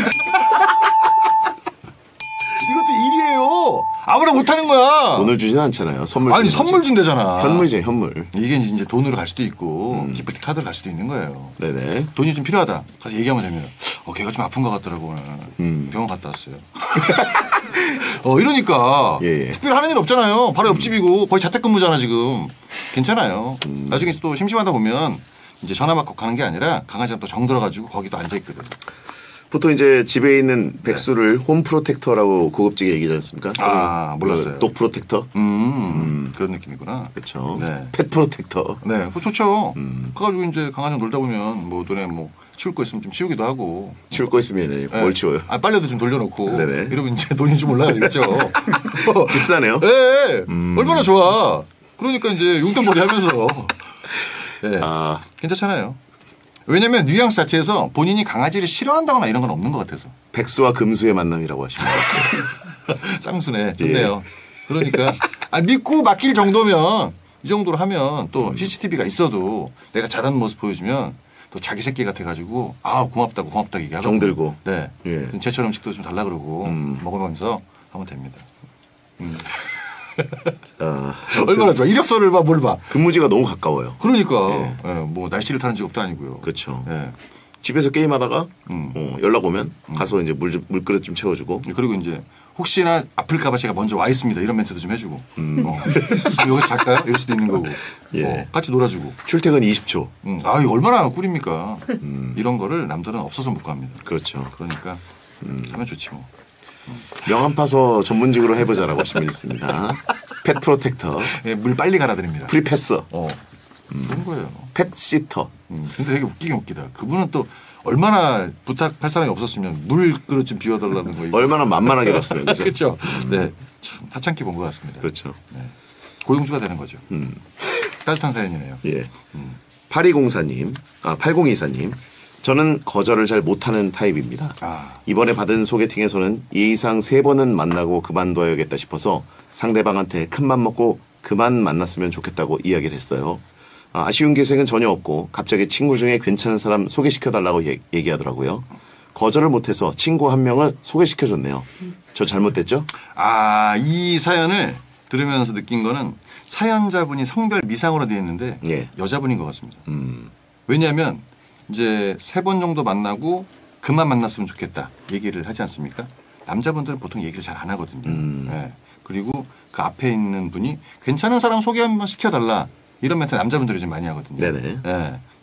이것도 일이에요. 아무나 못하는 거야. 돈을 주진 않잖아요. 선물. 아니, 주는 선물 거지. 준대잖아. 현물이죠, 현물. 이게 이제 돈으로 갈 수도 있고 음. 기프트 카드로 갈 수도 있는 거예요. 네네. 돈이 좀 필요하다. 가서 얘기하면 됩니다. 어, 걔가 좀 아픈 것 같더라고 오늘. 음. 병원 갔다 왔어요. 어, 이러니까 예, 예. 특별히 하는 일 없잖아요. 바로 옆집이고 거의 자택근무잖아 지금. 괜찮아요. 음. 나중에 또 심심하다 보면 이제 전화 받고 가는 게 아니라 강아지랑 또 정 들어가지고 거기도 앉아 있거든. 보통 이제 집에 있는 백수를 홈 프로텍터라고 고급지게 얘기하지 않습니까? 아, 몰랐어요. 그 독 프로텍터? 음, 그런 느낌이구나. 그렇죠. 네. 펫 프로텍터. 네, 그거 좋죠. 음. 그래가지고 이제 강아지랑 놀다 보면 뭐 눈에 뭐 치울 거 있으면 좀 치우기도 하고. 치울 거 있으면 네. 뭘 치워요? 아, 빨래도 좀 돌려놓고. 네네. 이러면 이제 돈이 좀 올라가겠죠. 집사네요? 예, 예. 음. 얼마나 좋아. 그러니까 이제 용돈벌이 하면서. 예. 아, 괜찮잖아요. 왜냐면 뉘앙스 자체에서 본인이 강아지를 싫어한다거나 이런 건 없는 것 같아서. 백수와 금수의 만남이라고 하십니다. 짱수네. 좋네요. 그러니까 아, 믿고 맡길 정도면 이 정도로 하면 또 음. 씨씨티비가 있어도 내가 잘하는 모습 보여주면 또 자기 새끼 같아가지고 아 고맙다고 고맙다고 얘기하고 정들고. 네. 예. 제철 음식도 좀 달라 그러고 음. 먹으면서 하면 됩니다. 음. 아, 얼마나 좋아. 이력서를 봐, 뭘 봐. 근무지가 너무 가까워요. 그러니까 예. 예, 뭐 날씨를 타는 직업도 아니고요. 그렇죠. 예. 집에서 게임하다가 음. 어, 연락 오면 가서 이제 물, 좀- 물그릇 좀 채워주고. 그리고 이제 혹시나 아플까봐 제가 먼저 와 있습니다. 이런 멘트도 좀 해주고. 음. 어. 여기서 잘까요? 이럴 수도 있는 거고. 예. 어, 같이 놀아주고. 출퇴근 이십 초. 음. 아, 이거 얼마나 꿀입니까? 음. 이런 거를 남들은 없어서 못 갑니다. 그렇죠. 그러니까 음. 하면 좋지 뭐. 명함 파서 전문직으로 해보자라고 하시면 있습니다. 펫 프로텍터, 예, 물 빨리 갈아드립니다. 프리패서, 어. 그런 거예요. 펫 시터. 음. 근데 되게 웃기긴 웃기다. 그분은 또 얼마나 부탁할 사람이 없었으면 물 그릇 좀 비워달라는 거. 이거. 얼마나 만만하게 봤으면 그죠? 그렇죠. 네. 참 타창기 본 것 같습니다. 그렇죠. 고용주가 되는 거죠. 음. 따뜻한 사연이네요. 예. 팔이공사님, 아, 팔공이사님. 저는 거절을 잘 못하는 타입입니다. 아. 이번에 받은 소개팅에서는 예의상 세 번은 만나고 그만둬야겠다 싶어서 상대방한테 큰맘 먹고 그만 만났으면 좋겠다고 이야기를 했어요. 아, 아쉬운 기색은 전혀 없고 갑자기 친구 중에 괜찮은 사람 소개시켜달라고 얘, 얘기하더라고요. 거절을 못해서 친구 한 명을 소개시켜줬네요. 저 잘못됐죠? 아, 이 사연을 들으면서 느낀 거는 사연자분이 성별 미상으로 되어 있는데 예. 여자분인 것 같습니다. 음, 왜냐하면 이제 세 번 정도 만나고 그만 만났으면 좋겠다 얘기를 하지 않습니까? 남자분들은 보통 얘기를 잘 안 하거든요. 음. 예. 그리고 그 앞에 있는 분이 괜찮은 사람 소개 한번 시켜달라 이런 멘트 남자분들이 좀 많이 하거든요. 네네. 예.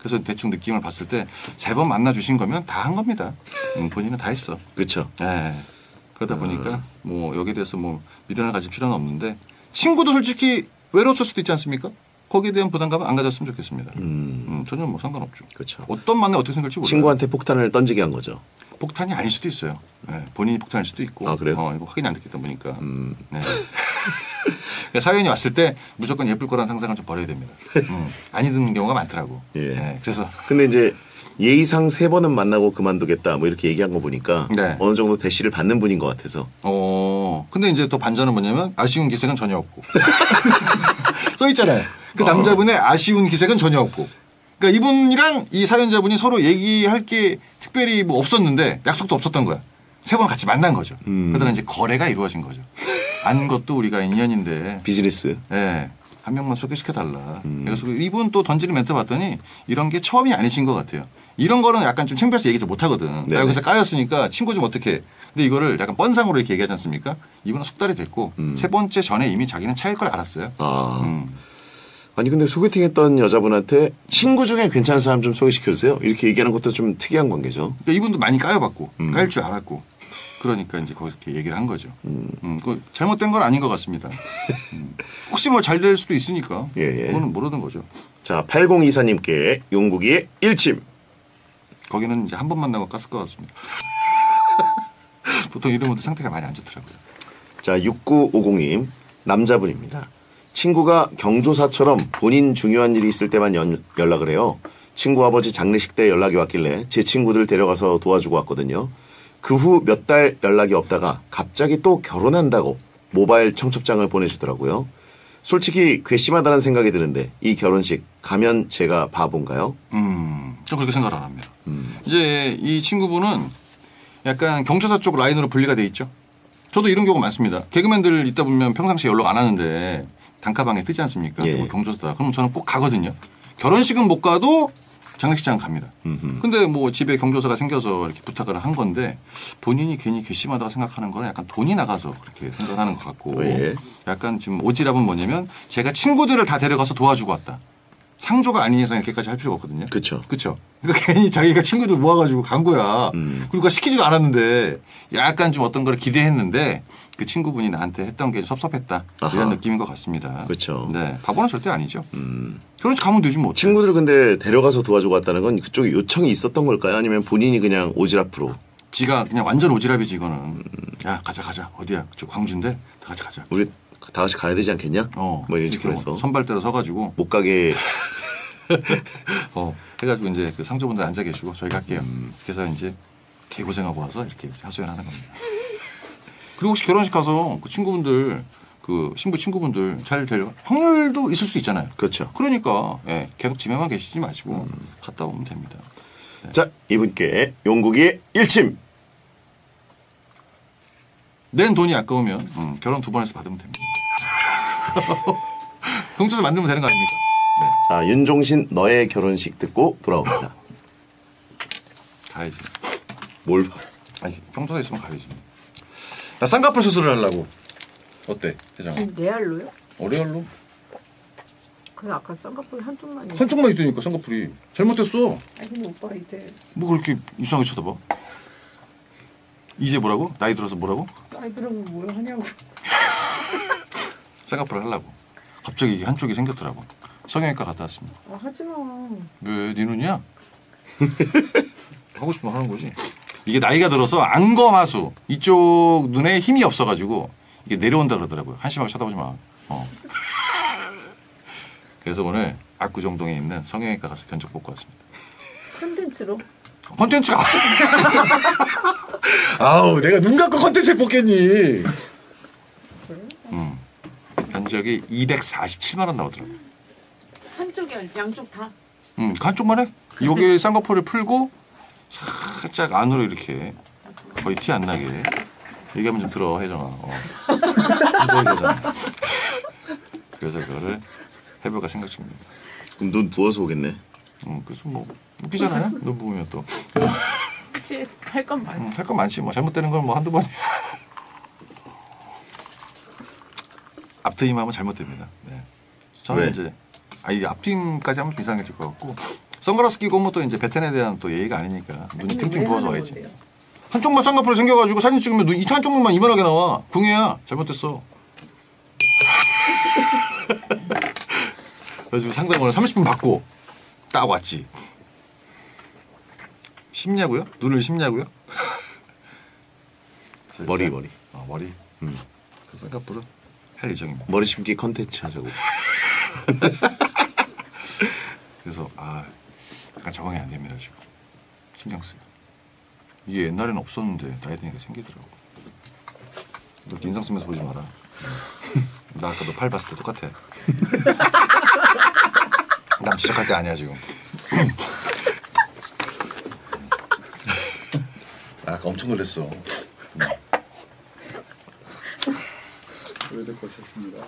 그래서 대충 느낌을 봤을 때 세 번 만나 주신 거면 다 한 겁니다. 음, 본인은 다 했어. 그렇죠. 예. 그러다 보니까 뭐 여기에 대해서 뭐 미련을 가질 필요는 없는데 친구도 솔직히 외로웠을 수도 있지 않습니까? 거기에 대한 부담감은 안 가졌으면 좋겠습니다. 음, 음, 전혀 뭐 상관없죠. 그렇죠. 어떤 만나 어떻게 생각할지 몰라요. 친구한테 폭탄을 던지게 한 거죠. 폭탄이 아닐 수도 있어요. 네, 본인이 폭탄일 수도 있고. 아, 그래요? 어, 이거 확인이 안 됐다 보니까. 음. 네. 그러니까 사연이 왔을 때 무조건 예쁠 거라는 상상을 좀 버려야 됩니다. 음, 아니든 경우가 많더라고. 예. 네, 그래서 근데 이제 예의상 세 번은 만나고 그만두겠다 뭐 이렇게 얘기한 거 보니까 네. 어느 정도 대시를 받는 분인 것 같아서. 어 근데 이제 또 반전은 뭐냐면 아쉬운 기색은 전혀 없고 써 있잖아요. 그 어. 남자분의 아쉬운 기색은 전혀 없고. 그러니까 이분이랑 이 사연자분이 서로 얘기할 게 특별히 뭐 없었는데 약속도 없었던 거야. 세 번 같이 만난 거죠. 음. 그러다가 이제 거래가 이루어진 거죠. 안 것도 우리가 인연인데. 비즈니스. 예. 한 명만 소개시켜달라. 음. 그래서 이분 또 던지는 멘트 봤더니 이런 게 처음이 아니신 것 같아요. 이런 거는 약간 좀 창피해서 얘기 좀 못하거든. 네네. 나 여기서 까였으니까 친구 좀 어떻게. 근데 이거를 약간 뻔상으로 이렇게 얘기하지 않습니까? 이분은 숙달이 됐고 음. 세 번째 전에 이미 자기는 차일 걸 알았어요. 아. 음. 아니 근데 소개팅했던 여자분한테 친구 중에 괜찮은 사람 좀 소개시켜주세요. 이렇게 얘기하는 것도 좀 특이한 관계죠. 그러니까 이분도 많이 까여봤고 음. 까일 줄 알았고 그러니까 이제 거기서 이렇게 얘기를 한 거죠. 음. 음, 그 잘못된 건 아닌 것 같습니다. 음. 혹시 뭐 잘 될 수도 있으니까 예, 예. 그거는 모르는 거죠. 자, 팔공이사님께 용국이의 일침. 거기는 이제 한 번 만나고 깠을 것 같습니다. 보통 이런 분들 상태가 많이 안 좋더라고요. 자, 육구오공님 남자분입니다. 친구가 경조사처럼 본인 중요한 일이 있을 때만 연, 연락을 해요. 친구 아버지 장례식 때 연락이 왔길래 제 친구들 데려가서 도와주고 왔거든요. 그 후 몇 달 연락이 없다가 갑자기 또 결혼한다고 모바일 청첩장을 보내주더라고요. 솔직히 괘씸하다는 생각이 드는데 이 결혼식 가면 제가 바본가요? 음, 좀 그렇게 생각을 안 합니다. 음. 이제 이 친구분은 약간 경조사 쪽 라인으로 분리가 돼 있죠. 저도 이런 경우 많습니다. 개그맨들 있다 보면 평상시에 연락 안 하는데 단카방에 뜨지 않습니까? 예. 뭐 경조사다. 그럼 저는 꼭 가거든요. 결혼식은 못 가도 장례식장 갑니다. 음흠. 근데 뭐 집에 경조사가 생겨서 이렇게 부탁을 한 건데 본인이 괜히 괘씸하다고 생각하는 거는 약간 돈이 나가서 그렇게 생각하는 것 같고 예. 약간 지금 오지랖은 뭐냐면 제가 친구들을 다 데려가서 도와주고 왔다. 상조가 아닌 이상 이렇게까지 할 필요가 없거든요. 그쵸. 그렇죠. 그러니까 괜히 자기가 친구들 모아가지고 간 거야. 음. 그리고 시키지도 않았는데 약간 좀 어떤 걸 기대했는데 그 친구분이 나한테 했던 게 섭섭했다. 아하. 이런 느낌인 것 같습니다. 그쵸. 네, 바보는 절대 아니죠. 음. 결혼식 가면 되지 뭐. 친구들 근데 데려가서 도와주고 왔다는 건 그쪽에 요청이 있었던 걸까요? 아니면 본인이 그냥 오지랖으로? 지가 그냥 완전 오지랖이지 이거는. 야 가자 가자 어디야? 저 광주인데 다 같이 가자. 우리 다 같이 가야 되지 않겠냐? 어, 뭐 이런 이렇게 식으로 해서. 선발대로 서가지고 못 가게. 어 해가지고 이제 그 상조분들 앉아 계시고 저희 갈게요. 음. 그래서 이제 개 고생하고 와서 이렇게 하소연하는 겁니다. 그리고 혹시 결혼식 가서 그 친구분들 그 신부 친구분들 잘 될 확률도 있을 수 있잖아요. 그렇죠. 그러니까 예, 계속 집에만 계시지 마시고 음. 갔다 오면 됩니다. 자, 이분께 용국이의 일침. 낸 돈이 아까우면 음, 결혼 두 번 해서 받으면 됩니다. 경조사 만들면 되는 거 아닙니까? 네, 자, 윤종신 너의 결혼식 듣고 돌아옵니다. 가야지. 뭘 봐. 아니 경조사 있으면 가야지. 나 쌍꺼풀 수술을 하려고. 어때, 회장? 지금 레알로요? 어레얼로? 근데 아까 쌍꺼풀 한쪽만 있 한쪽만 있다니까 쌍꺼풀이. 잘못됐어. 아니 근데 오빠 이제 뭐 그렇게 이상하게 쳐다봐? 이제 뭐라고? 나이 들어서 뭐라고? 나이 들어서 뭘 하냐고. 쌍꺼풀을 하려고. 갑자기 이게 한쪽이 생겼더라고. 성형외과 갔다 왔습니다. 아 하지마. 왜? 네 눈이야? 하고 싶으면 하는 거지. 이게 나이가 들어서 안검하수 이쪽 눈에 힘이 없어가지고 이게 내려온다 그러더라고요. 한심하게 쳐다보지 마. 어. 그래서 오늘 압구정동에 있는 성형외과 가서 견적 뽑고 왔습니다. 컨텐츠로? 콘텐츠가 아우 내가 눈 감고 콘텐츠를 뽑겠니? 그래? 음. 견적이 이백사십칠만 원 나오더라고요. 한쪽이 양쪽 다? 음, 한쪽만 해? 여기 쌍꺼풀을 풀고 살짝 안으로 이렇게 거의 티 안 나게 얘기하면 좀 들어 혜정아. 어. 그래서 그거를 해볼까 생각 중입니다. 그럼 눈 부어서 오겠네. 음, 그래서 뭐 웃기잖아요. 눈 부으면 또. 그치, 할 건 많아. 음, 할 건 많지 뭐 잘못되는 건 뭐 한두 번이야. 앞트임 하면 잘못됩니다. 네. 저는 왜? 이제 아 이게 앞트임까지 하면 좀 이상해질 것 같고 선글라스 끼고 오면 또 이제 베텐에 대한 또 예의가 아니니까 눈이 팅팅 왜 부어서 하는 와야지. 건데요? 한쪽만 쌍꺼풀 생겨가지고 사진 찍으면 눈, 이 한쪽만 이만하게 나와. 궁예야. 잘못됐어. 그래서 상담 오늘 삼십 분 받고 딱 왔지. 심냐고요? 눈을 심냐고요? 머리 머리. 아, 머리. 음. 그 쌍꺼풀은 할 예정입니다. 머리 심기 컨텐츠 하자고. 그래서 아 약간 적응이 안 됩니다 지금. 신경 쓰여. 이게 옛날에는 없었는데 나이 드니까 생기더라고. 너 인상 쓰면서 보지 마라. 나 아까 너 팔 봤을 때 똑같아. 남 지적할 때 아니야 지금. 아, 아까 엄청 놀랐어. 왜 듣고 오셨습니다.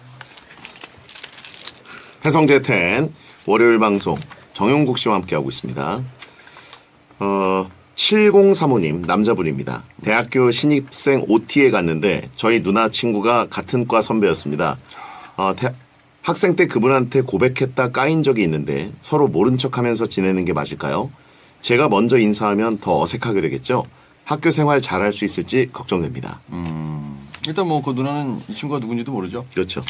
배성재 텐 월요일 방송 정용국 씨와 함께하고 있습니다. 어, 칠공삼오 님 남자분입니다. 대학교 신입생 오티에 갔는데 저희 누나 친구가 같은 과 선배였습니다. 어, 대, 학생 때 그분한테 고백했다 까인 적이 있는데 서로 모른 척하면서 지내는 게 맞을까요? 제가 먼저 인사하면 더 어색하게 되겠죠? 학교 생활 잘할 수 있을지 걱정됩니다. 음, 일단 뭐 그 누나는 이 친구가 누군지도 모르죠. 그렇죠.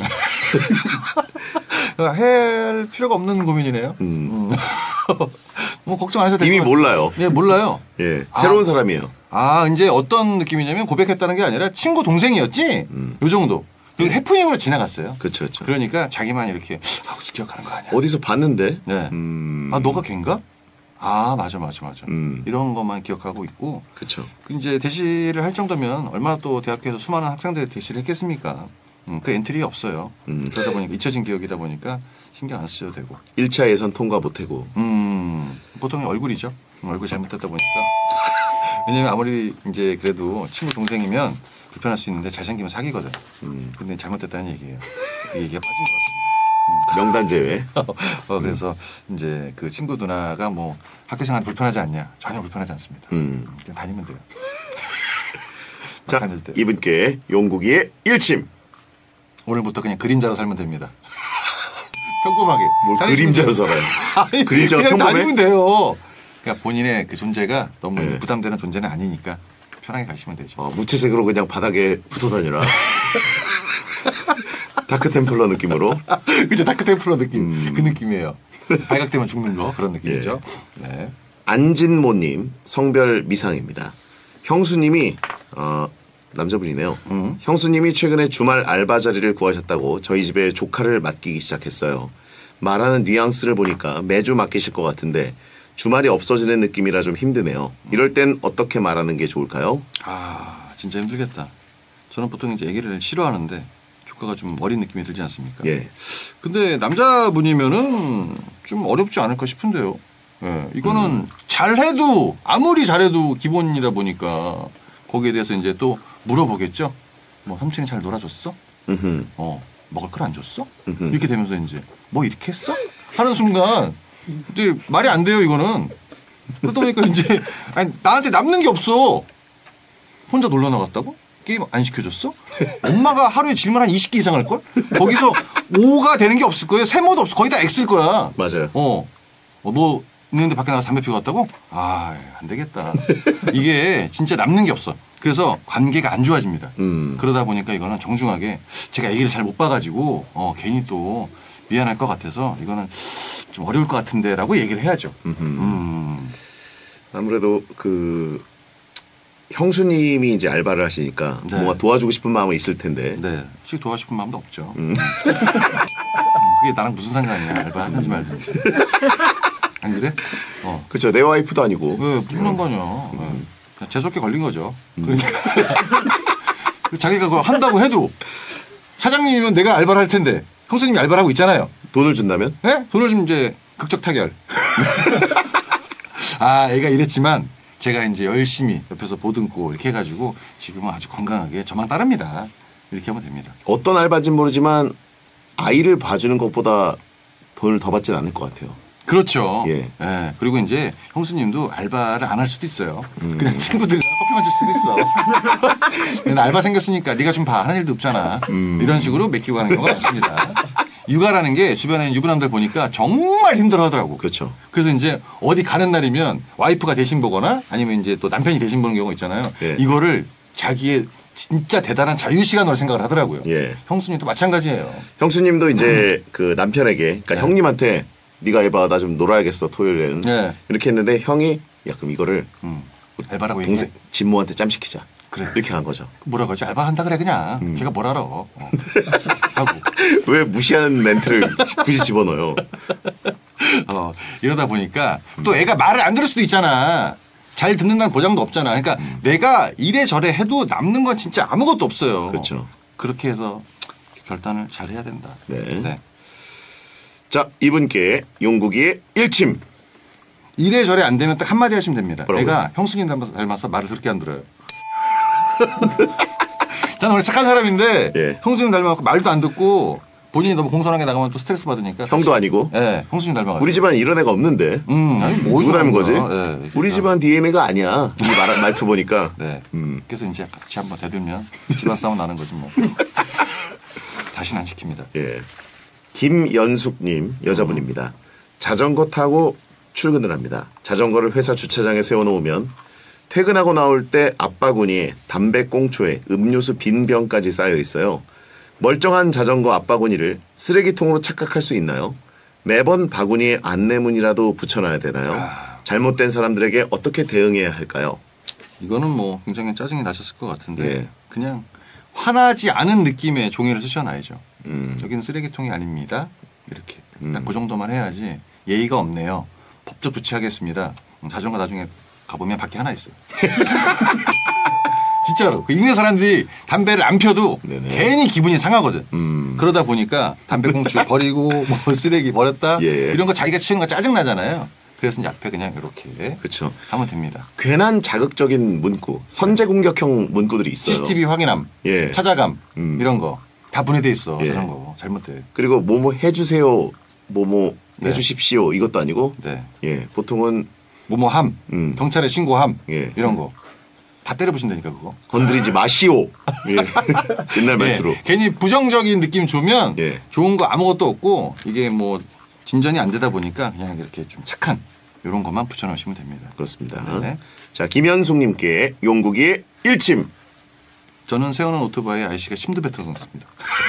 할 필요가 없는 고민이네요. 음. 뭐 걱정 안 해도 될 이미 것 같습니다. 몰라요. 예, 몰라요. 예, 새로운 아. 사람이에요. 아, 이제 어떤 느낌이냐면 고백했다는 게 아니라 친구 동생이었지? 음. 요 정도. 그리고 해프닝으로 지나갔어요. 그렇죠, 그렇죠. 그러니까 자기만 이렇게 아, 기억하는 거 아니야. 어디서 봤는데? 네. 음. 아, 너가 걔인가? 아, 맞아, 맞아, 맞아. 음. 이런 것만 기억하고 있고. 그렇죠. 그 이제 대시를 할 정도면 얼마나 또 대학교에서 수많은 학생들이 대시를 했겠습니까? 음, 그 엔트리 없어요. 음. 그러다 보니까 잊혀진 기억이다 보니까 신경 안 쓰셔도 되고. 일 차 예선 통과 못하고. 음, 보통 얼굴이죠. 음, 얼굴 잘못했다 보니까. 왜냐면 아무리 이제 그래도 친구 동생이면 불편할 수 있는데 잘생기면 사귀거든. 음. 근데 잘못됐다는 얘기예요. 그 얘기가 빠진 것 명단 제외. 같습니다. 어, 그래서 이제 그 친구 누나가 뭐 학교생활 불편하지 않냐? 전혀 불편하지 않습니다. 음. 그냥 다니면 돼요. 자, 다닐 때. 이분께 용국이의 일침. 오늘부터 그냥 그림자로 살면 됩니다. 평범하게. 뭘 다니시면 그림자로 돼요. 살아요. 아니, 그림자가 그냥 평범해? 다니면 돼요. 그러니까 본인의 그 존재가 너무 네. 부담되는 존재는 아니니까 편하게 가시면 되죠. 어, 무채색으로 그냥 바닥에 붙어 다니라. 다크 템플러 느낌으로. 그죠? 다크템플러 느낌. 음. 그 느낌이에요. 발각되면 죽는 거 그런 느낌이죠. 예. 네. 안진모님 성별 미상입니다. 형수님이 어, 남자분이네요. 음. 형수님이 최근에 주말 알바 자리를 구하셨다고 저희 집에 조카를 맡기기 시작했어요. 말하는 뉘앙스를 보니까 매주 맡기실 것 같은데 주말이 없어지는 느낌이라 좀 힘드네요. 이럴 땐 어떻게 말하는 게 좋을까요? 아, 진짜 힘들겠다. 저는 보통 이제 애기를 싫어하는데 조카가 좀 어린 느낌이 들지 않습니까? 예. 근데 남자분이면은 좀 어렵지 않을까 싶은데요. 예, 이거는 음. 잘해도 아무리 잘해도 기본이다 보니까 거기에 대해서 이제 또 물어보겠죠. 뭐 삼촌이 잘 놀아줬어? 음흠. 어, 먹을 걸 안 줬어? 음흠. 이렇게 되면서 이제 뭐 이렇게 했어? 하는 순간 이제 말이 안 돼요 이거는. 그러다 보니까 이제 아니 나한테 남는 게 없어. 혼자 놀러 나갔다고? 게임 안 시켜줬어? 엄마가 하루에 질문 한 이십 개 이상 할걸? 거기서 오가 되는 게 없을 거예요. 세모도 없어. 거의 다 X일 거야. 맞아요. 어. 어, 너 있는데 밖에 나가서 담배 피고 갔다고? 아, 안 되겠다. 이게 진짜 남는 게 없어. 그래서 관계가 안 좋아집니다. 음. 그러다 보니까 이거는 정중하게 제가 얘기를 잘 못 봐가지고 어, 괜히 또 미안할 것 같아서 이거는 좀 어려울 것 같은데 라고 얘기를 해야죠. 음흠. 음. 아무래도 그 형수님이 이제 알바를 하시니까 네. 뭔가 도와주고 싶은 마음은 있을 텐데. 네. 솔직히 도와주고 싶은 마음도 없죠. 음. 그게 나랑 무슨 상관이야. 알바 하지 말든지. 안 그래? 어. 그렇죠. 내 와이프도 아니고. 왜 무슨 상관이야. 네. 그냥 재수없게 걸린 거죠. 그러니까 자기가 그걸 한다고 해도 사장님이면 내가 알바를 할 텐데 형수님이 알바를 하고 있잖아요. 돈을 준다면? 네? 돈을 좀 이제 극적 타결. 아, 애가 이랬지만 제가 이제 열심히 옆에서 보듬고 이렇게 해가지고 지금은 아주 건강하게 저만 따릅니다. 이렇게 하면 됩니다. 어떤 알바인지는 모르지만 아이를 봐주는 것보다 돈을 더 받진 않을 것 같아요. 그렇죠. 예. 예. 그리고 이제 형수님도 알바를 안 할 수도 있어요. 그냥 친구들이랑 커피만 줄 수도 있어. 나 알바 생겼으니까 네가 좀 봐. 하는 일도 없잖아. 음. 이런 식으로 맡기고 가는 경우가 많습니다. 육아라는 게 주변에 있는 유부남들 보니까 정말 힘들어하더라고. 그렇죠. 그래서 이제 어디 가는 날이면 와이프가 대신 보거나 아니면 이제 또 남편이 대신 보는 경우가 있잖아요. 예. 이거를 자기의 진짜 대단한 자유 시간으로 생각을 하더라고요. 예. 형수님도 마찬가지예요. 형수님도 이제 그 남편에게, 그러니까 네. 형님한테 네가 해봐, 나 좀 놀아야겠어 토요일에는. 네. 이렇게 했는데 형이 야 그럼 이거를 음. 알바라고 동생 얘기해. 진모한테 짬시키자. 그래. 이렇게 간 거죠. 뭐라고 하지? 알바한다 그래 그냥. 음. 걔가 뭘 알아. 어. 하고. 왜 무시하는 멘트를 굳이 집어넣어요? 어, 이러다 보니까 또 애가 말을 안 들을 수도 있잖아. 잘 듣는다는 보장도 없잖아. 그러니까 음. 내가 이래저래 해도 남는 건 진짜 아무것도 없어요. 그렇죠. 그렇게 해서 결단을 잘 해야 된다. 네. 자, 이분께 용국이의 일침. 이래저래 안 되면 딱 한마디 하시면 됩니다. 뭐라고요? 애가 형수님 닮아서, 닮아서 말을 그렇게 안 들어요. 저는 원래 착한 사람인데 예. 형수님 닮아서 말도 안 듣고 본인이 너무 공손하게 나가면 또 스트레스 받으니까. 형도 아니고. 네, 형수님 닮아가지고. 우리 집안 이런 애가 없는데. 음, 아니, 뭐 누구 닮은 거지? 네, 우리 집안 디엔에이가 아니야. 이 말, 말투 보니까. 네. 음. 그래서 이제 같이 한번 대들면 집안 싸움 나는 거지 뭐. 다시는 안 시킵니다. 예. 김연숙님 여자분입니다. 자전거 타고 출근을 합니다. 자전거를 회사 주차장에 세워놓으면 퇴근하고 나올 때 앞바구니에 담배꽁초에 음료수 빈 병까지 쌓여 있어요. 멀쩡한 자전거 앞바구니를 쓰레기통으로 착각할 수 있나요? 매번 바구니에 안내문이라도 붙여놔야 되나요? 잘못된 사람들에게 어떻게 대응해야 할까요? 이거는 뭐 굉장히 짜증이 나셨을 것 같은데 예. 그냥 화나지 않은 느낌의 종이를 쓰셔놔야죠. 음. 여기는 쓰레기통이 아닙니다. 이렇게 음. 딱 그 정도만 해야지. 예의가 없네요. 법적 조치하겠습니다. 자전거 나중에 가보면 밖에 하나 있어요. 진짜로. 그 읽는 사람들이 담배를 안 펴도 네네. 괜히 기분이 상하거든. 음. 그러다 보니까 담배꽁초 버리고 뭐 쓰레기 버렸다 예. 이런 거 자기가 치우는 거 짜증 나잖아요. 그래서 이제 앞에 그냥 이렇게 그렇죠. 하면 됩니다. 괜한 자극적인 문구, 선제 공격형 문구들이 있어요. 씨씨티비 확인함, 예. 찾아감 음. 이런 거 다 분해돼 있어. 예. 저런 거 잘못돼. 그리고 뭐뭐 해주세요, 뭐뭐 네. 해주십시오 이것도 아니고 네. 예 보통은 뭐뭐함, 음. 경찰에 신고함 예. 이런 거 다 때려부신다니까 그거. 건드리지 마시오. 예. 옛날 말투로. 예. 괜히 부정적인 느낌 주면 예. 좋은 거 아무것도 없고 이게 뭐 진전이 안 되다 보니까 그냥 이렇게 좀 착한 이런 것만 붙여놓으시면 됩니다. 그렇습니다. 네. 자 김현숙님께 용국이의 일침. 저는 세우는 오토바이에 아이씨가 심도 뱉어 놓습니다.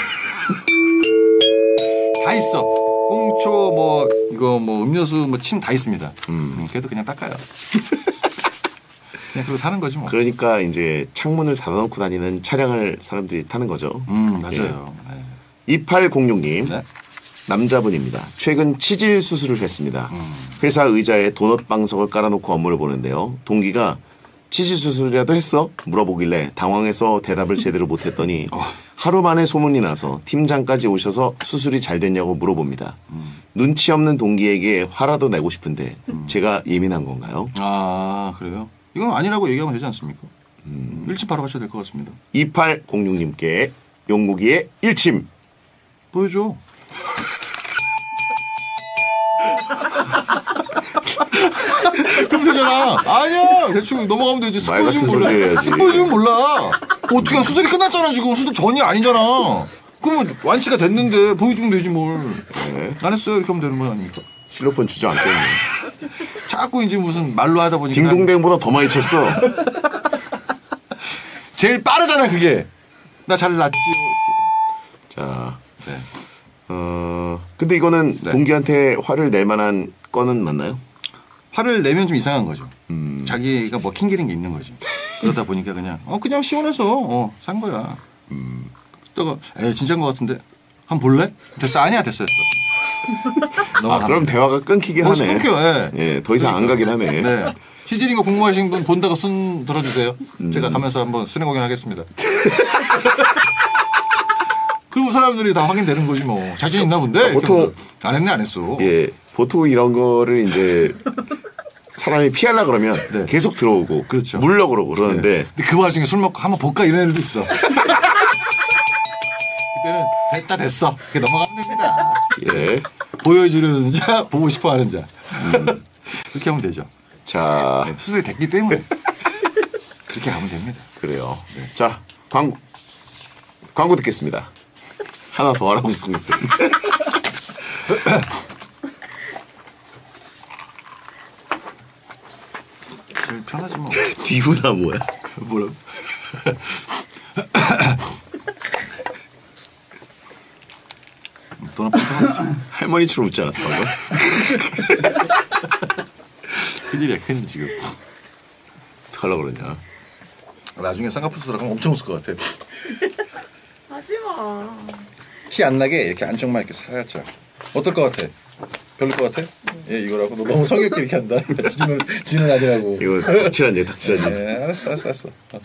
다 있어. 꽁초 뭐 이거 뭐 음료수 뭐 침 다 있습니다. 음. 음, 그래도 그냥 닦아요. 그냥 그러고 사는 거지 뭐. 그러니까 이제 창문을 닫아놓고 다니는 차량을 사람들이 타는 거죠. 음 맞아요. 네. 이팔공육님 네. 남자분입니다. 최근 치질 수술을 했습니다. 음. 회사 의자에 도넛 방석을 깔아놓고 업무를 보는데요. 동기가 치질 수술이라도 했어? 물어보길래 당황해서 대답을 제대로 못했더니 어. 하루 만에 소문이 나서 팀장까지 오셔서 수술이 잘 됐냐고 물어봅니다. 음. 눈치 없는 동기에게 화라도 내고 싶은데 음. 제가 예민한 건가요? 아 그래요? 이건 아니라고 얘기하면 되지 않습니까? 음. 일침 바로 하셔야 될 것 같습니다. 이팔공육님께 용국이의 일침. 보여줘. 그럼 되잖아. 아니야. 대충 넘어가면 되지. 말 같은 스포 소리 해야지. 스포 몰라. 어떻게 수술이 끝났잖아 지금. 수술 전이 아니잖아. 그러면 완치가 됐는데 보여주면 되지 뭘. 네. 안 했어요. 이렇게 하면 되는 거 아닙니까? 실로폰 주저앉겠네. 자꾸 이제 무슨 말로 하다 보니까. 딩동댕보다 더 많이 쳤어. 제일 빠르잖아 그게. 나 잘 났지요. 자, 네. 어, 근데 이거는 네. 동기한테 화를 낼 만한 건은 맞나요? 화를 내면 좀 이상한 거죠. 음. 자기가 뭐 킹기린 게 있는 거지. 그러다 보니까 그냥 어 그냥 시원해서 어, 산 거야. 음. 그러다가 에 진짜인 것 같은데 한 번 볼래? 됐어 아니야 됐어 됐어. 아, 그럼 대화가 끊기긴 어, 하네. 끊겨. 예. 예, 더 이상 안 가긴 하네. 네. 치질인 거 궁금하신 분 본다고 손 들어주세요. 음. 제가 가면서 한번 수행 확인하겠습니다. 그럼 사람들이 다 확인되는 거지 뭐. 자신 있나 본데. 아, 보통- 이렇게 하면서 안 했네 안 했어. 예, 보통 이런 거를 이제 사람이 피하려 그러면 네. 계속 들어오고 그렇죠. 물려 그러고 그러는데 네. 근데 그 와중에 술 먹고 한번 볼까 이런 애들도 있어. 그때는 됐다 됐어. 그렇게 넘어가면 됩니다. 예. 보여주는 자, 보고 싶어 하는 자. 음. 그렇게 하면 되죠. 자, 네, 수술이 됐기 때문에 그렇게 하면 됩니다. 그래요. 자, 광고 광고 듣겠습니다. 하나 더 하라고 쓰고 있어요. 제일 편하지 뭐. 뒤후다 뭐야? 뭐라? 돈 한푼 편하지. 할머니처럼 웃지 않았어 방금? 큰일이야 큰일 지금. 어떡하려고 그러냐? 나중에 쌍꺼풀 들어가면 엄청 웃을 것 같아. 하지마. 티 안 나게 이렇게 안쪽만 이렇게 살짝. 어떨 것 같아? 별로 것 같아? 예 이거라고 너 너무 성의 있게 이렇게 한다. 지는 지는 아니라고. 이거 닥칠한 얘기 닥칠한 얘기. 예 알았어 알았어 알았어. 어.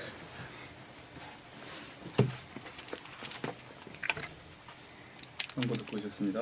광고 듣고 오셨습니다.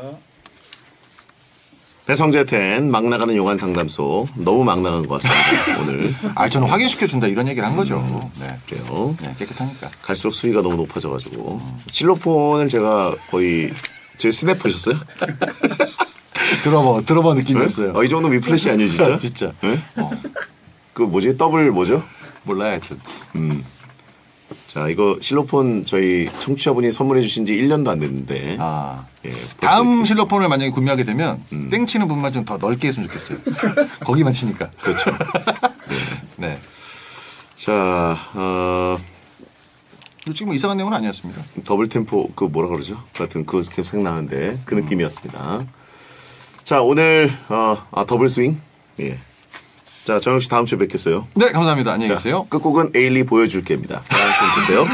배성재 텐 막 나가는 용한 상담소 너무 막 나간 것 같습니다 오늘. 아 저는 확인시켜 준다 이런 얘기를 한 거죠. 네. 그래요. 네 깨끗하니까. 갈수록 수위가 너무 높아져가지고 실로폰을 제가 거의 제 스냅 보셨어요? 들어봐 들어봐 느낌이었어요. 어, 이 정도 위플래시 아니에요 진짜? 진짜. 네? 어. 그 뭐지 더블 뭐죠? 몰라요 하여튼. 음. 자 이거 실로폰 저희 청취자분이 선물해 주신 지 일 년도 안 됐는데 아 예, 벌써 다음 이렇게- 실로폰을 만약에 구매하게 되면 음. 땡치는 분만 좀 더 넓게 했으면 좋겠어요. 거기만 치니까. 그렇죠. 네. 자 어, 솔직히 뭐 이상한 내용은 아니었습니다. 더블 템포 그 뭐라 그러죠? 같은 그거 계속 생각나는데 그 느낌이었습니다. 자 오늘 어, 아 더블 스윙 예. 자 정영 씨 다음 주에 뵙겠어요. 네 감사합니다. 안녕히 자, 계세요. 끝곡은 에일리 보여줄게입니다. 자, 보세요.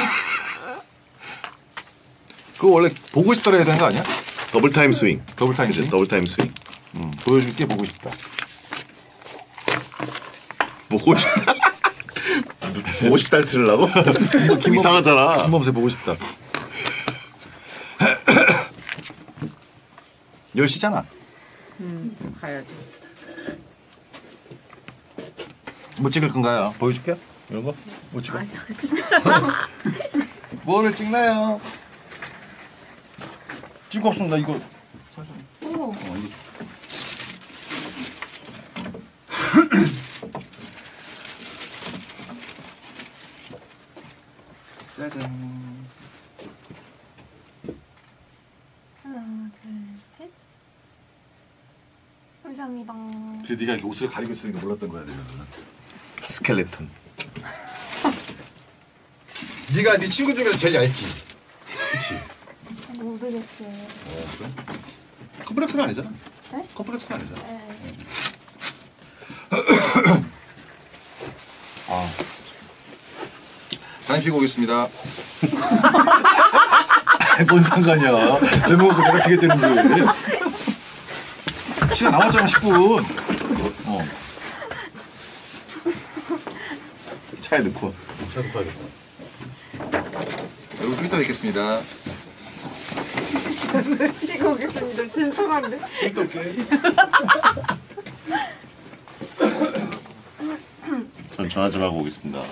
그거 원래 보고 싶다라 해야 되는 거 아니야? 더블 타임 스윙. 더블 타임 그죠? 스윙? 더블 타임 스윙. 음, 보여줄게 보고 싶다. 보고 싶다. 보고 싶다를 들으려고? 이상하잖아. 김범세 보고 싶다. 열 시잖아. 음, 가야지. 뭐 찍을 건가요? 보여줄게? 이런 거? 뭐 찍어? 뭐를 찍나요? 찍고 없으면 나 이거 사실 오. 어, 이거 짜잔. 하나, 둘, 셋. 감사합니다. 그 네가 이렇게 옷을 가리고 있으니까 몰랐던 거야 내가. 스켈레톤. 네가 네 친구 중에서 제일 얇지. 그렇지. 모르겠어요. 어 그래? 컴플렉스는 아니잖아. 네? 컴플렉스는 아니잖아. 네. 아. 담배 피고 오겠습니다. 뭔 상관이야. 왜 먹고 내가 피게 되는지. 시간 남았잖아 십 분. 어. 차에 넣고. 자, 놓아야겠다. 여러분 좀 이따 뵙겠습니다. 피고 오겠습니다. 신선한데? 이따 올게. 전 전화 좀 하고 오겠습니다.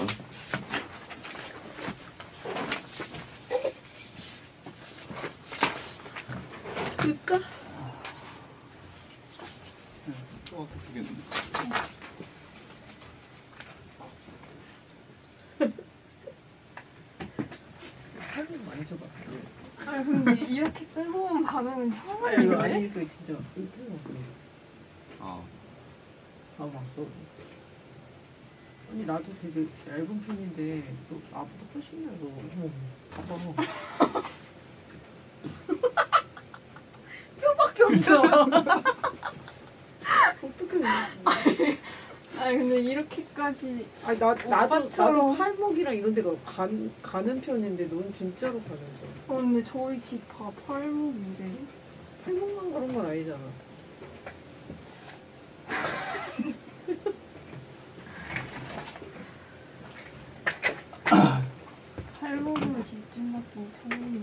그니까? 또 아프겠는데. 팔을 많이 줘봐. 아니 근데 이렇게 뜨거운 반응은 아니, 이거 처음인데? 아니, 이거 진짜. 이거 그래. 아. 아, 막 너. 아니, 나도 되게 얇은 편인데, 너 나보다 훨씬 얇아. 어머, 봐봐. 뼈밖에 없어. 어떻게 아니 근데 이렇게까지 아니, 나, 나도, 나도 오빠처럼. 팔목이랑 이런 데가 가, 가는 편인데, 넌 진짜로 가는 거. 어, 근데 저희 집 다 팔목인데? 팔목만 그런 건 아니잖아. 팔목으로 집중받기 처음이야.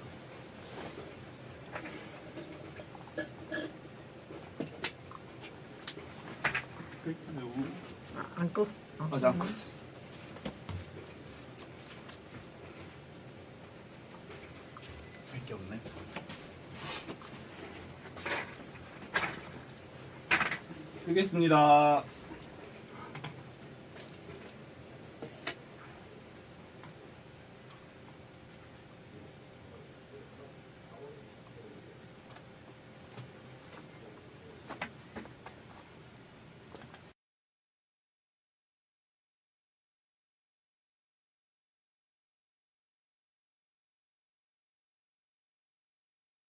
아, 안 껐어. 아, 아직 안 컸어. 할게 없네. 끄겠습니다.